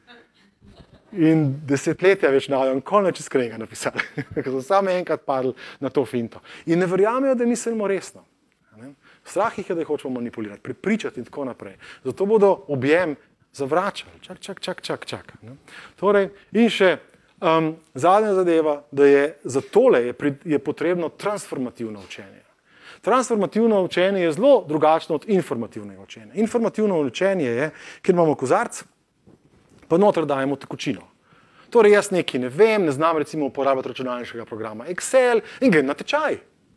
In desetletja več navajo, nikoli neč iskrenega napisali. Ker so samo enkrat padli na to finto. In ne verjamejo, da mislimo resno. Ne? Strah jih je, da jih hočemo manipulirati, prepričati in tako naprej. Zato bodo objem zavračali. Čak, čak, čak, čak, čak. Ne? Torej, in še um, zadnja zadeva, da je za tole je, pri, je potrebno transformativno učenje. Transformativno učenje je zelo drugačno od informativnega učenja. Informativno učenje je, kjer imamo kozarc, pa noter dajemo tekočino. Torej, jaz nekaj ne vem, ne znam recimo uporabljati računalniškega programa Excel in grem na tečaj.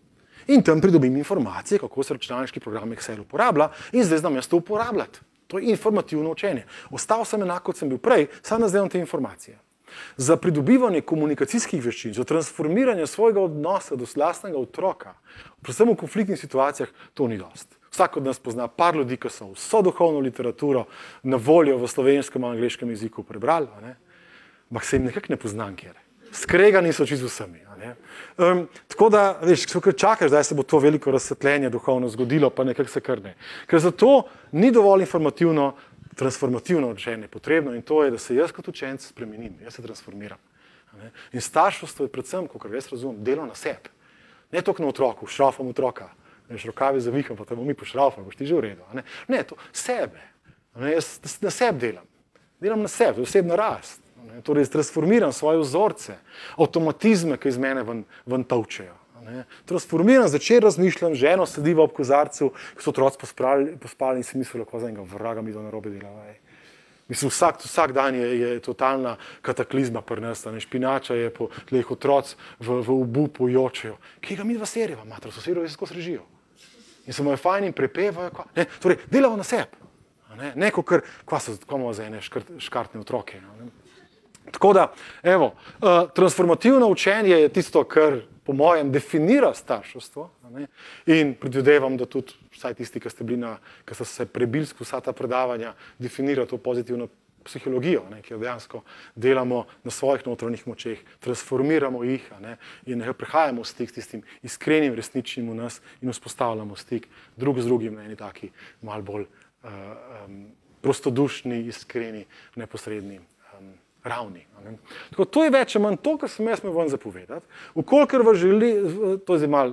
In tam pridobim informacije, kako se računalniški program Excel uporablja in zdaj znam jaz to uporabljati. To je informativno učenje. Ostal sem enako, kot sem bil prej, samo zdaj te informacije. Za pridobivanje komunikacijskih veščin, za transformiranje svojega odnosa do lastnega otroka, predvsem v konfliktnih situacijah, to ni dost. Vsak od nas pozna par ljudi, ki so vso duhovno literaturo na voljo v slovenskem in angleškem jeziku prebrali, ampak se jim nekako ne poznam kjer. Skregani so čisto vsemi. Um, tako da, veš, ko čakaš, da se bo to veliko razsvetljenje duhovno zgodilo, pa nekako se kar ne. Ker zato ni dovolj informativno, transformativno učenje potrebno in to je, da se jaz kot učenec spremenim, jaz se transformiram. In starševstvo je predvsem, kot jaz razumem, delo na sebi. Ne toliko na otroku, šraufam otroka, veš, rokavi zaviham, pa te bomo mi pošraufam, boš ti že v redu. Ne, ne to sebe. Ne, jaz na sebi delam. Delam na sebi, to je osebna rast. Ne, torej transformiram svoje vzorce, avtomatizme, ki iz mene ven, ven tolčejo. Ne. Transformiram, začer razmišljam, ženo sediva ob kozarcu, ko so otroci pospali, pospali in si mislila, ko za enega vraga mi to narobe dela. Mislim, vsak, vsak dan je, je totalna kataklizma pri nas, ne, špinača je po tleh otroci v, v obupu jočejo. Kaj ga mi dva serjeva, mater, sosedovi se skozi režijo. In se mu je fajn in prepevajo, kva, ne, torej delamo na sebi. Ne, ne ko kar, kva so, kva imamo za ene škrt, škartne otroke. Ne. Tako da, evo, uh, transformativno učenje je tisto, kar po mojem definira starševstvo, ne, in predvidevam, da tudi vsaj tisti, ki ste bili na, ki ste se prebili skozi vsa ta predavanja, definira to pozitivno psihologijo, ne, ki jo dejansko delamo na svojih notranjih močeh, transformiramo jih, ne, in prehajamo v stik s tistim iskrenim, resničnim v nas in vzpostavljamo stik drug z drugim na eni taki malo bolj uh, um, prostodušni, iskreni, neposredni um, ravni. Ne. Tako, to je več ali manj to, kar sem jaz imel vam zapovedati. Vkolikor vas želi, to je zdaj malo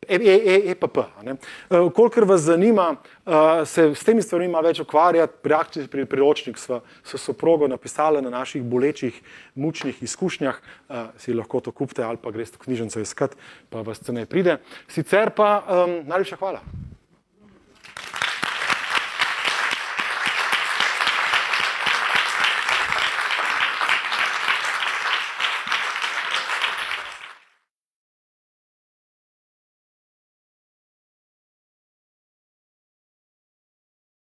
E P P, vkolikor vas zanima, se s temi stvarmi malo več ukvarjati, pri priročnik sva s soprogo napisala na naših bolečih, mučnih izkušnjah, si lahko to kupite ali pa greste v knjižnico iskat, pa vas ceneje pride. Sicer pa um, najlepša hvala.